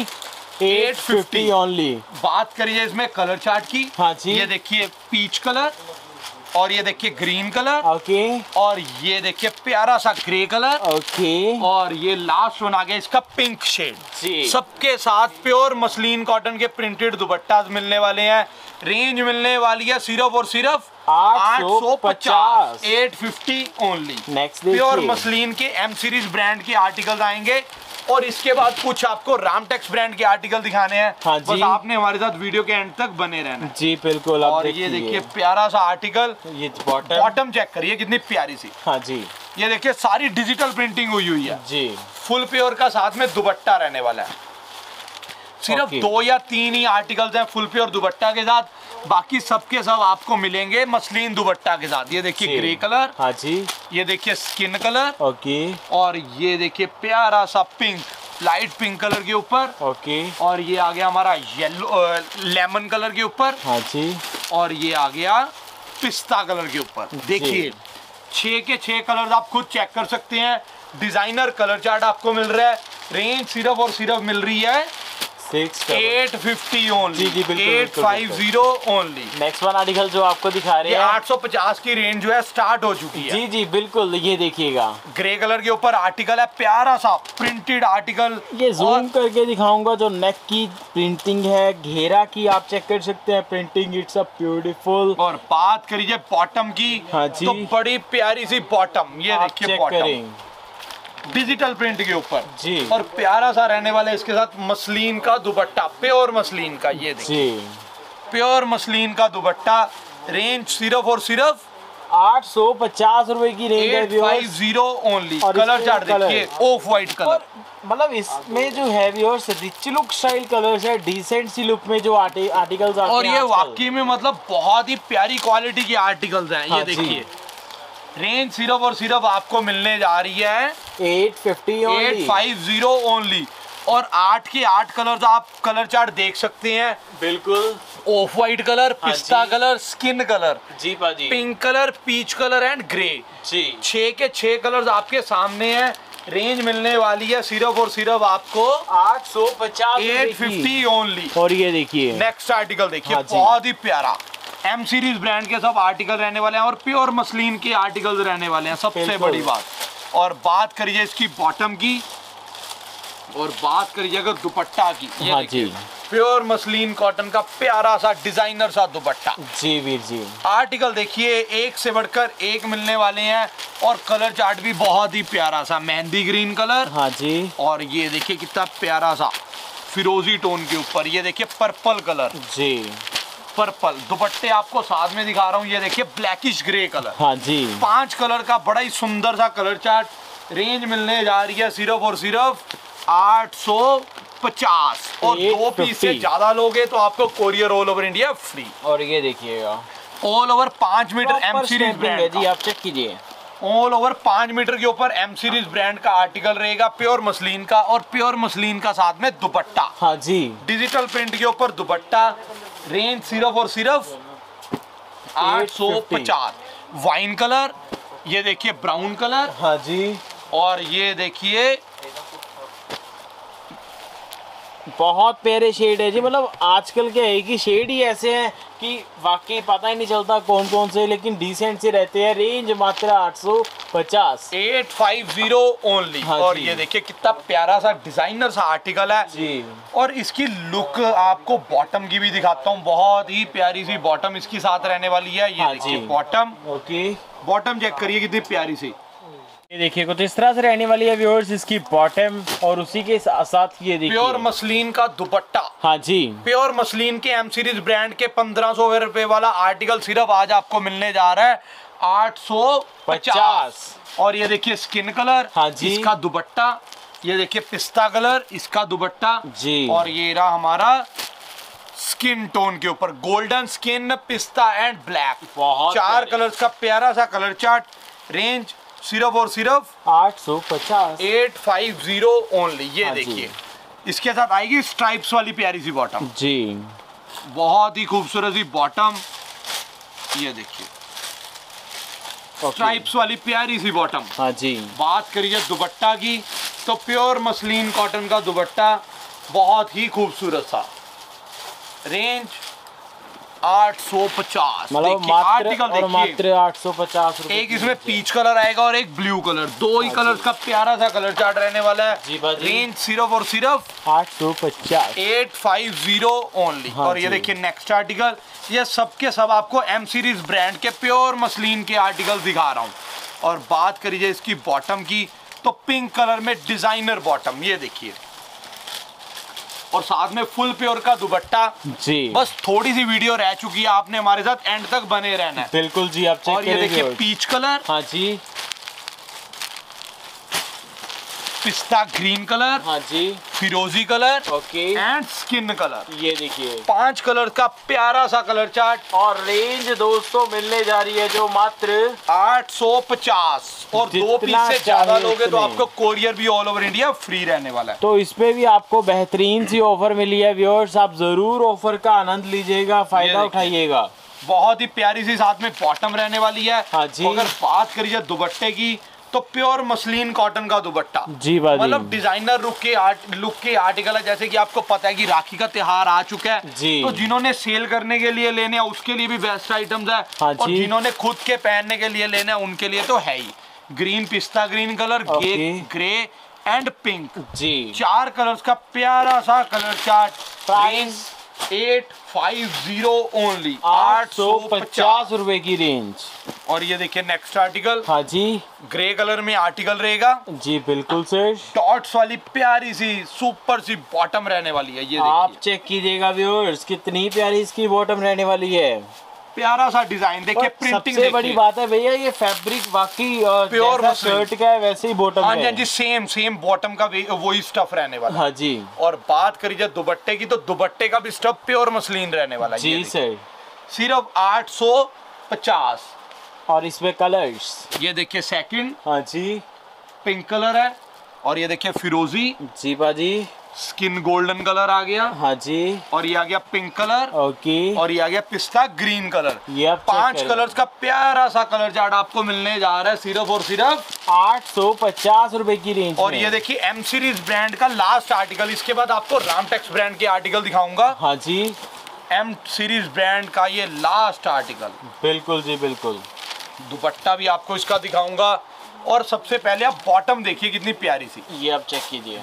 850 only. बात करिए इसमें कलर चार्ट की, हाँ जी, ये देखिए पीच कलर, और ये देखिए ग्रीन कलर, ओके, और ये देखिए प्यारा सा ग्रे कलर, ओके, और ये लास्ट वन आ गया इसका पिंक शेड। जी, सबके साथ प्योर मसलिन कॉटन के प्रिंटेड दुपट्टा मिलने वाले हैं। रेंज मिलने वाली है सिर्फ और सिर्फ 850, 850 ओनली। नेक्स्ट प्योर मसलिन के एम सीरीज ब्रांड के आर्टिकल्स आएंगे, और इसके बाद कुछ आपको रामटेक्स ब्रांड के आर्टिकल दिखाने हैं। हाँ बस आपने हमारे साथ वीडियो के एंड तक बने रहना जी, बिल्कुल। और ये देखिए प्यारा सा आर्टिकल, ये बॉटम, बॉटम चेक करिए कितनी प्यारी सी। हाँ जी, ये देखिए सारी डिजिटल प्रिंटिंग हुई है जी, फुल प्योर का, साथ में दुपट्टा रहने वाला है। सिर्फ 2 या 3 ही आर्टिकल्स हैं फुल प्योर दुपट्टा के साथ, बाकी सबके सब आपको मिलेंगे मसलिन दुपट्टा के साथ। ये देखिए ग्रे कलर, हाँ जी, ये देखिए स्किन कलर, ओके, और ये देखिए प्यारा सा पिंक, लाइट पिंक कलर के ऊपर, ओके, और ये आ गया हमारा येलो लेमन कलर के ऊपर, हाँ जी, और ये आ गया पिस्ता कलर के ऊपर। देखिए 6 के 6 कलर्स आप खुद चेक कर सकते हैं। डिजाइनर कलर चार्ट आपको मिल रहा है। रेंज सिर्फ और सिर्फ मिल रही है 850 only, 850 only. Next one article जो आपको दिखा रहे हैं 850 की रेंज जो है स्टार्ट हो चुकी है। जी जी बिल्कुल, ये देखिएगा ग्रे कलर के ऊपर आर्टिकल है, प्यारा सा प्रिंटेड आर्टिकल। ये जूम करके दिखाऊंगा, जो नेक की प्रिंटिंग है, घेरा की आप चेक कर सकते हैं प्रिंटिंग, इट्स अ ब्यूटीफुल। और बात करिए बॉटम की, हाँ जी, तो बड़ी प्यारी सी बॉटम, ये देखिए बॉटम डिजिटल प्रिंट के ऊपर जी, और प्यारा सा रहने वाला है। इसके साथ मसलिन का दुपट्टा, प्योर मसलिन का, ये देखिए प्योर मसलिन का दुपट्टा। रेंज सिर्फ और सिर्फ 850 रुपए की रेंज है, 850 ओनली। कलर चार्ट देखिए, ऑफ वाइट कलर, मतलब इसमें जो है viewers rich look style colours है, डिसेंट सी लुक में जो आर्टिकल्स आते हैं, और ये वाकई में मतलब बहुत ही प्यारी क्वालिटी के आर्टिकल्स हैं। ये देखिए रेंज सिर्फ और सिर्फ आपको मिलने जा रही है 850 ओनली। और 8 के 8 कलर्स आप कलर चार्ट देख सकते हैं, बिल्कुल। ऑफ वाइट कलर, पिस्ता कलर, स्किन कलर, जी पाजी, pink colour, peach colour and grey. जी 6 के 6 कलर्स आपके सामने हैं। रेंज मिलने वाली है सिर्फ और सिर्फ आपको 850, 850 ओनली। और ये देखिए नेक्स्ट आर्टिकल देखिए, हाँ बहुत ही प्यारा एम सीरीज ब्रांड के सब आर्टिकल रहने वाले हैं, और प्योर मसलिन के आर्टिकल्स रहने वाले हैं, सबसे बड़ी बात। और बात करिए इसकी बॉटम की, और बात करिए अगर दुपट्टा की, ये हाँ देखिए जी, प्योर मसलिन कॉटन का प्यारा सा डिजाइनर सा दुपट्टा। जी वीर जी, आर्टिकल देखिए एक से बढ़कर एक मिलने वाले हैं, और कलर चार्ट भी बहुत ही प्यारा सा मेहंदी ग्रीन कलर, हाँ जी, और ये देखिए कितना प्यारा सा फिरोजी टोन के ऊपर, ये देखिए पर्पल कलर, जी पर्पल दुपट्टे आपको साथ में दिखा रहा हूँ। ये देखिए ब्लैकिश ग्रे कलर, हाँ जी, 5 कलर का बड़ा ही सुंदर सा कलर चार्ट। रेंज मिलने जा रही है सिर्फ और सिर्फ 850, और 2 पीस से ज्यादा लोगे तो आपको courier all over India free. और ये देखिएगा all over 5 metre M series brand जी, आप चेक कीजिए, ऑल ओवर 5 मीटर के ऊपर एम सीरीज ब्रांड का आर्टिकल रहेगा, प्योर मसलिन का, और प्योर मसलिन का साथ में दुपट्टा, हाँ जी, डिजिटल प्रिंट के ऊपर दुपट्टा। रेंज सिर्फ और सिर्फ 850। वाइन कलर, ये देखिए ब्राउन कलर, हाँ जी, और ये देखिए बहुत प्यारे शेड है जी। मतलब आजकल के एक ही शेड ही ऐसे हैं कि वाकई पता ही नहीं चलता कौन कौन से, लेकिन डिसेंट से रहते हैं। रेंज मात्र 850, 850 ओनली। हाँ और जी, ये देखिए कितना प्यारा सा डिजाइनर सा आर्टिकल है जी। और इसकी लुक आपको बॉटम की भी दिखाता हूँ, बहुत ही प्यारी सी बॉटम इसकी साथ रहने वाली है। ये हाँ देखिए जी, बॉटम, ओके, बॉटम चेक करिए कितनी प्यारी सी। ये देखिए कुछ इस तरह से रहने वाली है व्यूअर्स इसकी बॉटम, और उसी के साथ ये देखिए प्योर मसलिन का दुपट्टा। हाँ जी, प्योर मसलिन के एम सीरीज ब्रांड के 1500 रुपए वाला आर्टिकल सिर्फ आज आपको मिलने जा रहा है 850। और ये देखिए स्किन कलर, हाँ जी, इसका दुपट्टा, ये देखिए पिस्ता कलर, इसका दुपट्टा जी, और ये रहा हमारा स्किन टोन के ऊपर गोल्डन स्किन, पिस्ता एंड ब्लैक, बहुत 4 कलर्स का प्यारा सा कलर चार्ट। रेंज सिर्फ और सिर्फ 850, 850 ओनली। ये हाँ देखिए इसके साथ आएगी स्ट्राइप्स वाली प्यारी सी बॉटम, जी, बहुत ही खूबसूरत सी बॉटम। ये देखिए स्ट्राइप्स वाली प्यारी सी बॉटम। हाँ जी, बात करिए दुपट्टा की तो प्योर मसलिन कॉटन का दुपट्टा, बहुत ही खूबसूरत सा। रेंज 850, मतलब मात्र 850 रुपए। एक इसमें पीच कलर आएगा और एक ब्लू कलर, दो ही कलर का प्यारा सा कलर चार्ट रहने वाला है। रेंज सिर्फ और सिर्फ 850, 850 ओनली। हाँ और ये देखिए नेक्स्ट आर्टिकल, ये सब के सब आपको एम सीरीज ब्रांड के प्योर मसलिन के आर्टिकल दिखा रहा हूँ। और बात करिए इसकी बॉटम की, तो पिंक कलर में डिजाइनर बॉटम, ये देखिए, और साथ में फुल प्योर का दुपट्टा जी। बस थोड़ी सी वीडियो रह चुकी है, आपने हमारे साथ एंड तक बने रहना है। बिल्कुल जी, आप चेक और ये देखिए पीच कलर, हाँ जी, पिस्ता ग्रीन कलर, हाँ जी, फिरोजी colour, okay, and skin colour. ये देखिए 5 कलर का प्यारा सा कलर चार्ट। और रेंज दोस्तों मिलने जा रही है जो मात्र 850, और 2 पीस से ज्यादा लोगे तो आपको कोरियर भी ऑल ओवर इंडिया फ्री रहने वाला है। तो इस पे भी आपको बेहतरीन सी ऑफर मिली है व्यूअर्स, आप जरूर ऑफर का आनंद लीजिएगा, फायदा उठाइएगा। बहुत ही प्यारी सी साथ में बॉटम रहने वाली है। हाँ जी। अगर बात करिए दुपट्टे की, तो प्योर मसलिन कॉटन का दुपट्टा जी बाजी, मतलब डिजाइनर लुक के आर्टिकल है। जैसे कि आपको पता है कि राखी का त्योहार आ चुका है जी, तो जिन्होंने सेल करने के लिए लेने हैं उसके लिए भी बेस्ट आइटम्स है। हाँ और जी, जिन्होंने खुद के पहनने के लिए लेने हैं उनके लिए तो है ही। ग्रीन, पिस्ता green colour, grey and pink जी, 4 कलर्स का प्यारा सा कलर चार्ट। प्राइस 850 ओनली, 850 रुपए की रेंज। और ये देखिए नेक्स्ट आर्टिकल, हाँ जी, ग्रे कलर में आर्टिकल रहेगा जी बिल्कुल सर, डॉट्स वाली प्यारी सी सुपर सी बॉटम रहने वाली है। ये आप देखिए चेक कीजिएगा व्यूअर्स, कितनी प्यारी इसकी बॉटम रहने वाली है। प्यारा सा डिजाइन देखिए, प्रिंटिंग सबसे बड़ी बात है भैया, ये फैब्रिक वाकई प्योर शर्ट का है वैसे ही बॉटम हाँ है। जी, सेम बॉटम का वही स्टफ रहने वाला। हाँ जी। और बात करिए दुपट्टे की, तो दुपट्टे का भी स्टफ प्योर मसलिन रहने वाला है। जी सर, सिर्फ 850। और इसमें कलर्स, ये देखिए सेकंड, हाँ जी, पिंक कलर है, और ये देखिए फिरोजी, जी बाजी, स्किन गोल्डन कलर आ गया, हाँ जी, और ये आ गया पिंक कलर, ओके, और ये आ गया पिस्ता ग्रीन कलर। ये आप 5 कलर्स का प्यारा सा कलर चार्ट आपको मिलने जा रहा है सिर्फ और सिर्फ 850 रुपए की रेंज। और ये देखिए एम सीरीज ब्रांड का लास्ट आर्टिकल, इसके बाद आपको रामटेक्स ब्रांड के आर्टिकल दिखाऊंगा। हाँ जी, एम सीरीज ब्रांड का ये लास्ट आर्टिकल, बिल्कुल जी बिल्कुल। दुपट्टा भी आपको इसका दिखाऊंगा। और सबसे पहले आप बॉटम देखिए कितनी प्यारी सी, ये आप चेक कीजिए।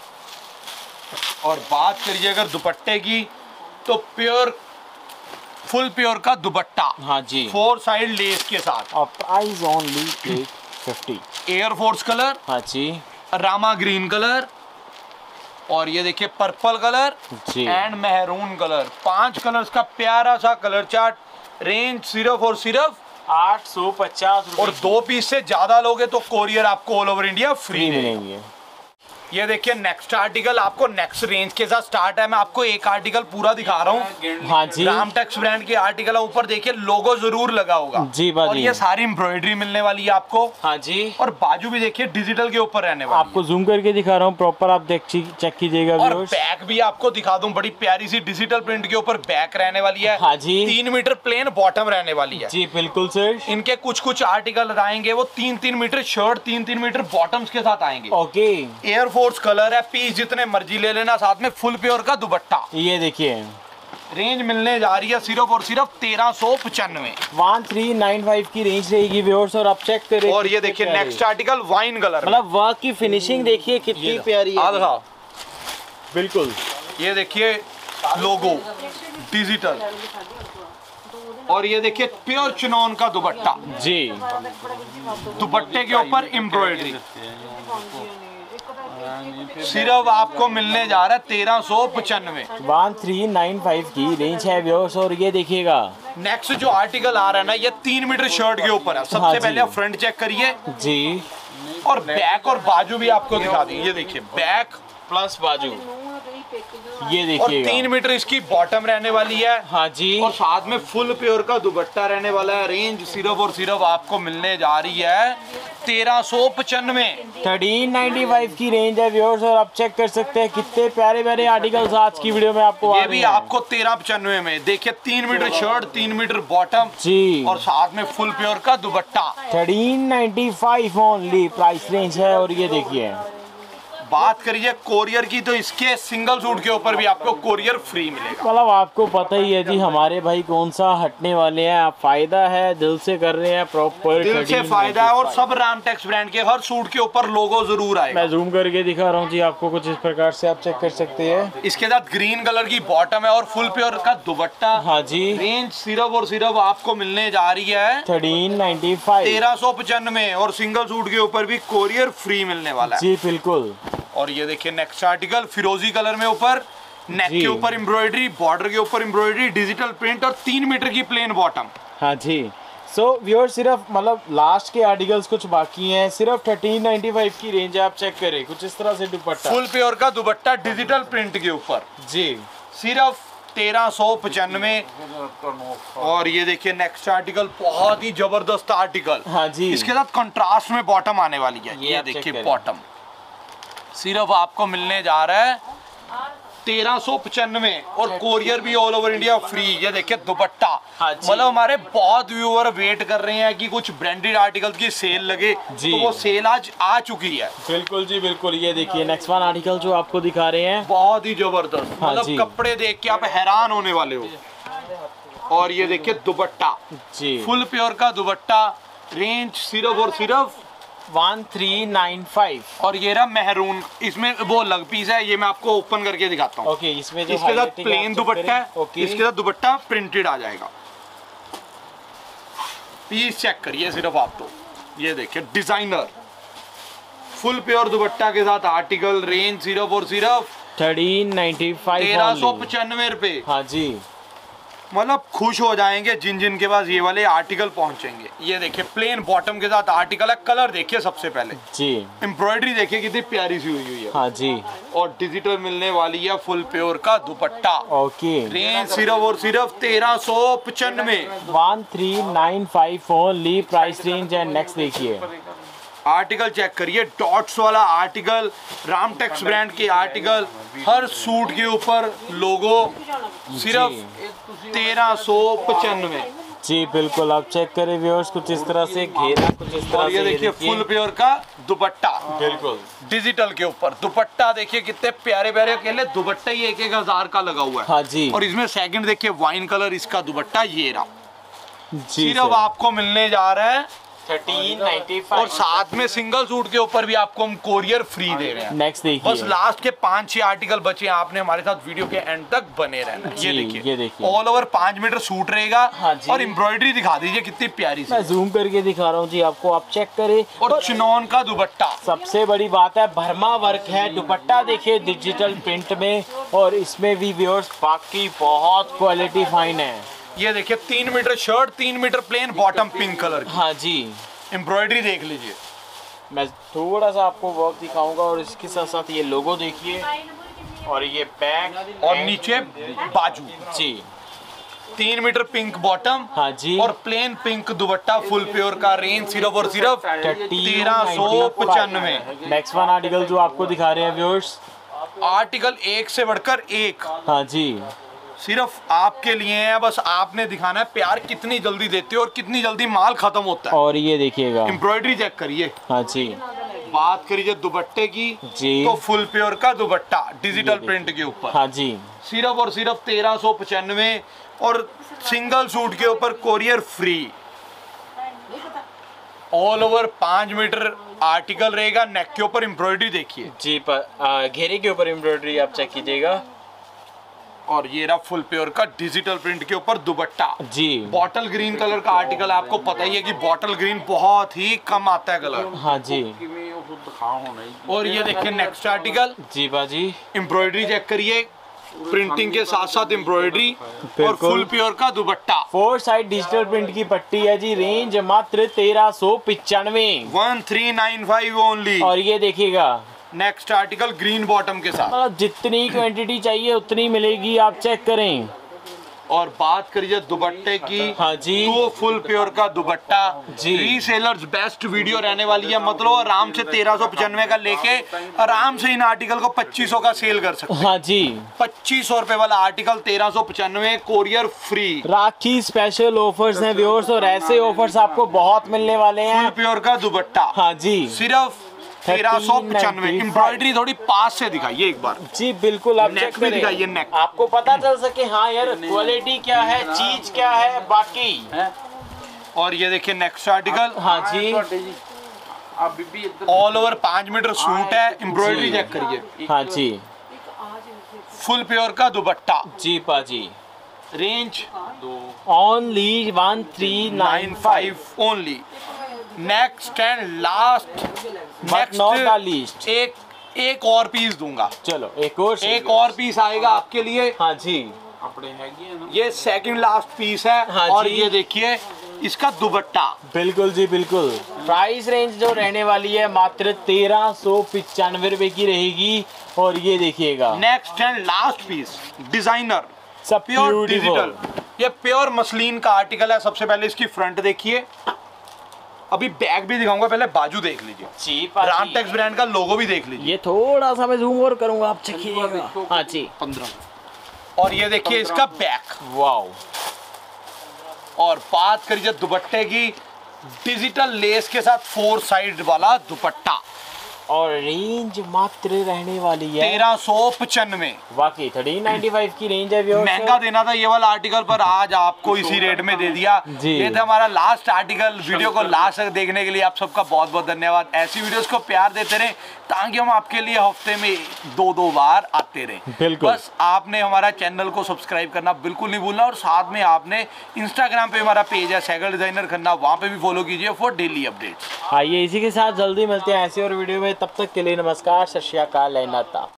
और बात करिए अगर दुपट्टे की, तो प्योर फुल प्योर का दुपट्टा, हाँ जी, 4 साइड लेस के साथ, और प्राइस ओनली 850। एयरफोर्स कलर, हाँ जी, रामा ग्रीन कलर, और ये देखिए पर्पल कलर जी, एंड मेहरून कलर। 5 कलर्स का प्यारा सा कलर चार्ट। रेंज सिर्फ और सिर्फ 850 और 2 पीस से ज्यादा लोगे तो कोरियर आपको ऑल ओवर इंडिया फ्री मिलेंगे। ये देखिए नेक्स्ट आर्टिकल आपको नेक्स्ट रेंज के साथ स्टार्ट है। मैं आपको एक आर्टिकल पूरा दिखा रहा हूँ। हाँ जी, रामटेक्स ब्रांड के आर्टिकल है, ऊपर देखिए लोगो जरूर लगा होगा जी और ये सारी एम्ब्रॉयडरी मिलने वाली है आपको। हाँ जी, और बाजू भी देखिए डिजिटल के ऊपर रहने वाली आपको जूम करके दिखा रहा हूँ, प्रॉपर आप चेक कीजिएगा। और बैक भी आपको दिखा दूं, बड़ी प्यारी सी डिजिटल प्रिंट के ऊपर बैक रहने वाली है। हाँ जी, 3 मीटर प्लेन बॉटम रहने वाली है। जी बिल्कुल सर। इनके कुछ आर्टिकल आएंगे वो 3-3 मीटर शर्ट, 3-3 मीटर बॉटम्स के साथ आएंगे। ओके, एयरफोर्स कलर है, पीस जितने मर्जी ले लेना, साथ में फुल प्योर का दुपट्टा। ये देखिए रेंज मिलने जा रही है सिर्फ और सिर्फ 1395, 1395 की रेंज रहेगी व्यूअर्स। और आप चेक करें, और ये देखिए नेक्स्ट आर्टिकल वाइन कलर, मतलब वर्क की फिनिशिंग देखिए कितनी प्यारी है। बिल्कुल, ये देखिए लोगो डिजिटल, और ये देखिए प्योर चिनॉन का दुपट्टा जी, दुपट्टे के ऊपर एम्ब्रॉयडरी। सिर्फ आपको मिलने जा रहा है 1395, 1395 की रेंज है व्यूअर्स। और ये देखिएगा नेक्स्ट जो आर्टिकल आ रहा है ना, ये 3 मीटर शर्ट के ऊपर है। सबसे हाँ पहले आप फ्रंट चेक करिए जी, और बैक और बाजू भी आपको दिखा दें। ये देखिए बैक प्लस बाजू, ये और देखिएगा 3 मीटर इसकी बॉटम रहने वाली है। हाँ जी, और साथ में फुल प्योर का दुपट्टा रहने वाला है। रेंज सिर्फ और सिर्फ आपको मिलने जा रही है 1395, 1395 की रेंज है व्यूअर्स। और आप चेक कर सकते हैं कितने प्यारे प्यारे आर्टिकल्स आज की वीडियो में आपको ये भी आपको 1395 में। देखिए 3 मीटर शर्ट, 3 मीटर बॉटम जी, और साथ में फुल प्योर का दुपट्टा। 1395 ओनली प्राइस रेंज है। और ये देखिए बात करिए कोरियर की तो इसके सिंगल सूट के ऊपर भी आपको कोरियर फ्री मिलेगा। मतलब आपको पता ही है जी हमारे भाई कौन सा हटने वाले हैं, आप फायदा है दिल से कर रहे हैं, प्रॉपर दिल से फायदा है। और सब रामटेक्स ब्रांड के हर सूट के ऊपर लोगो जरूर आएगा। मैं जूम करके दिखा रहा हूँ जी आपको, कुछ इस प्रकार से आप चेक कर सकते हैं। इसके साथ ग्रीन कलर की बॉटम है और फुल प्योर का दुपट्टा। हाँ जी, रेंज सिर्फ और सिर्फ आपको मिलने जा रही है 1395 1395 और सिंगल सूट के ऊपर भी कोरियर फ्री मिलने वाला है जी बिल्कुल। और ये देखिए नेक्स्ट आर्टिकल फिरोजी कलर में, ऊपर नेक जी। के ऊपर एम्ब्रॉयडरी, बॉर्डर के ऊपर एम्ब्रॉयडरी, डिजिटल प्रिंट और 3 मीटर की प्लेन बॉटम। हाँ जी, सो व्यूअर सिर्फ मतलब लास्ट के आर्टिकल्स कुछ बाकी हैं, सिर्फ 1395 की रेंज है। आप चेक करें कुछ इस तरह से दुपट्टा, फुल प्योर का दुपट्टा डिजिटल प्रिंट के ऊपर जी सिर्फ 1395। और ये देखिए नेक्स्ट आर्टिकल बहुत ही जबरदस्त आर्टिकल। हाँ जी, इसके साथ कंट्रास्ट में बॉटम आने वाली है। ये ये आप चेक देखिए करें। बॉटम सिर्फ आपको मिलने जा रहा है 1395 और कोरियर भी ऑल ओवर इंडिया फ्री। ये देखिए दुपट्टा, हाँ जी। मतलब हमारे बहुत व्यूअर वेट कर रहे हैं कि कुछ ब्रांडेड आर्टिकल्स की सेल लगे जी। तो वो सेल आज आ चुकी है। बिल्कुल जी बिल्कुल। ये देखिए नेक्स्ट वन आर्टिकल जो आपको दिखा रहे हैं, बहुत ही जबरदस्त, हाँ मतलब जी। कपड़े देख के आप हैरान होने वाले हो। और ये देखिए दुपट्टा, जी फुल प्योर का दुपट्टा, रेंज सिर्फ और सिर्फ 1395। और ये रहा मेहरून, इसमें वो लग पीस है, ये मैं आपको ओपन करके दिखाता हूँ। ओके, इसमें जो इसके साथ highlighting प्लेन आप check दुपट्टा है, करें। ओके, इसके साथ दुपट्टा प्रिंटेड आ जाएगा। पीस चेक करिए सिर्फ आप तो, ये देखिए डिजाइनर फुल प्योर दुपट्टा के साथ आर्टिकल, रेंज सिर्फ और सिर्फ 1395 1395 रुपए। हाँ जी, मतलब खुश हो जाएंगे जिन जिन के पास ये वाले आर्टिकल पहुंचेंगे। ये देखिए प्लेन बॉटम के साथ आर्टिकल है, कलर देखिए सबसे पहले, जी एम्ब्रॉयडरी देखिए कितनी प्यारी सी हुई है। हाँ जी, और डिजिटल मिलने वाली है फुल प्योर का दुपट्टा, ओके, रेंज सिर्फ और सिर्फ 1395। 1395 only price range. And next देखिए, आर्टिकल चेक करिए, डॉट्स वाला आर्टिकल, रामटेक्स ब्रांड के आर्टिकल, हर सूट के ऊपर लोगो, सिर्फ 1395। जी बिल्कुल। आप चेक करें व्यूअर्स, कुछ इस तरह से घेरा, कुछ इस तरह और से ये देखिए फुल प्योर का दुपट्टा, बिल्कुल डिजिटल के ऊपर दुपट्टा देखिए कितने प्यारे प्यारे, अकेले दुपट्टा ही 1,000 का लगा हुआ है। हाँ जी, और इसमें सेकंड देखिए वाइन कलर इसका दुपट्टा, ये रहा जी सिर्फ आपको मिलने जा रहा है 1395। और साथ में सिंगल सूट के ऊपर भी आपको हम कोरियर फ्री दे रहे हैं। नेक्स्ट बस देखिए, लास्ट के 5-6 आर्टिकल बचे हैं, आपने हमारे साथ वीडियो के एंड तक बने रहना। जी, ये देखिए। ऑल ओवर 5 मीटर सूट रहेगा। हाँ जी। और एम्ब्रॉयडरी दिखा दीजिए कितनी प्यारी सी, मैं जूम करके दिखा रहा हूँ जी आपको, आप चेक करें। और चिनौन का दुपट्टा, सबसे बड़ी बात है भरमा वर्क है, दुपट्टा देखिए डिजिटल प्रिंट में, और इसमें भी व्यूअर्स बाकी बहुत क्वालिटी फाइन है। ये देखिए 3 metre shirt, 3 metre plain bottom, pink colour की हाँ जी, एम्ब्रॉयडरी देख लीजिए। मैं थोड़ा सा आपको वर्क दिखाऊंगा और इसके साथ साथ ये लोगो देखिए, और ये बैक और नीचे बाजू, जी 3 मीटर पिंक बॉटम, हाँ जी, और प्लेन पिंक दुपट्टा, फुल प्योर का, रेंज सिर्फ और सिर्फ 1395। नेक्स्ट वन आर्टिकल जो आपको दिखा रहे हैं व्यूअर्स, आर्टिकल एक से बढ़कर एक हाँ जी, सिर्फ आपके लिए है। बस आपने दिखाना है प्यार कितनी जल्दी देते हो और कितनी जल्दी माल खत्म होता है। और ये देखिएगा, एम्ब्रॉयडरी चेक करिए। हाँ जी, बात करिए दुपट्टे की जी, तो फुल प्योर का दुपट्टा डिजिटल देखिए। प्रिंट के ऊपर, हाँ जी, सिर्फ और सिर्फ 1395 और सिंगल सूट के ऊपर courier free. All over 5 metre article रहेगा। नेक के ऊपर एम्ब्रॉयडरी देखिए जी, पर घेरे के ऊपर एम्ब्रॉयडरी आप चेक कीजिएगा। और ये रहा फुल प्योर का डिजिटल प्रिंट के ऊपर दुपट्टा, जी, बॉटल ग्रीन कलर का आर्टिकल। आपको पता ही है कि बॉटल ग्रीन बहुत ही कम आता है कलर। हाँ जी, और ये देखिए नेक्स्ट आर्टिकल, जी बाजी, एम्ब्रॉयडरी चेक करिए, प्रिंटिंग के साथ साथ एम्ब्रॉयडरी और बिल्कुल। फुल प्योर का दुपट्टा। 4 साइड डिजिटल प्रिंट की पट्टी है जी, रेंज मात्र 1395। 1395 ओनली। और ये देखिएगा, नेक्स्ट आर्टिकल ग्रीन बॉटम के साथ। मतलब जितनी क्वांटिटी चाहिए उतनी मिलेगी, आप चेक करें। और बात करिए दुपट्टे की, हाँ जी, तो फुल प्योर का दुपट्टा जी। रीसेलर्स बेस्ट वीडियो रहने वाली है। मतलब आराम से 1395 का लेके आराम से इन आर्टिकल को 2500 का सेल कर सकते हैं। हाँ जी, 2500 रुपए वाला article 1395, courier free. Rakhi special offers हैं व्यूअर्स, और ऐसे ऑफर्स आपको बहुत मिलने वाले फुल हैं। प्योर का दुपट्टा हाँ जी, सिर्फ 1395। एम्ब्रॉयडरी थोड़ी पास से दिखाइए एक बार जी बिल्कुल, आप नेक चेक भी करें, दिखाइए, नेक आपको पता चल सके हाँ यार क्वालिटी क्या है, चीज क्या है बाकी। और ये देखिए नेक्स्ट आर्टिकल, हाँ जी, ऑल ओवर 5 मीटर सूट है, एम्ब्रॉयडरी चेक करिए। हाँ जी, फुल प्योर का दुपट्टा, जी पाजी, range only 1395 only. Next and last, but not the least, एक और पीस दूंगा। चलो एक और पीस आएगा आपके लिए। हाँ जी, ये सेकंड लास्ट पीस है। हाँ और जी। ये देखिए इसका दुपट्टा, बिल्कुल जी बिल्कुल। प्राइस रेंज जो रहने वाली है मात्र 1395 रुपए की रहेगी। और ये देखिएगा next and last piece, designer सब प्योर डिजिटल, ये प्योर मसलिन का आर्टिकल है। सबसे पहले इसकी फ्रंट देखिए, अभी बैक भी दिखाऊंगा, पहले बाजू देख लीजिए। जी रामटेक्स ब्रांड का लोगो भी देख लीजिए। ये थोड़ा सा मैं जूम और करूंगा, आप चेकिएगा। हाँ जी, 15। और ये देखिए इसका बैक। वाओ। और बात करिए दुपट्टे की, डिजिटल लेस के साथ 4 साइड वाला दुपट्टा, और रेंज मात्र रहने वाली है 1395। वाकई 1395 की रेंज है व्यूअर्स। महंगा देना था ये वाला आर्टिकल, पर आज आपको इसी रेट में दे दिया। जी। ये था हमारा लास्ट आर्टिकल। वीडियो को लास्ट तक देखने के लिए आप सबका बहुत बहुत धन्यवाद। ऐसी वीडियोस को प्यार देते रहें ताकि हम आपके लिए हफ्ते में 2-2 बार आते रहें। बिल्कुल। बस आपने हमारा चैनल को सब्सक्राइब करना बिल्कुल नहीं भूलना, और साथ में आपने इंस्टाग्राम पे हमारा पेज है साइकिल डिजाइनर खन्ना, वहाँ पे भी फॉलो कीजिए फॉर डेली अपडेट्स। आइए इसी के साथ जल्दी मिलते हैं ऐसी और वीडियो में, तब तक के लिए नमस्कार, सत श्री अकाल, लैनाता।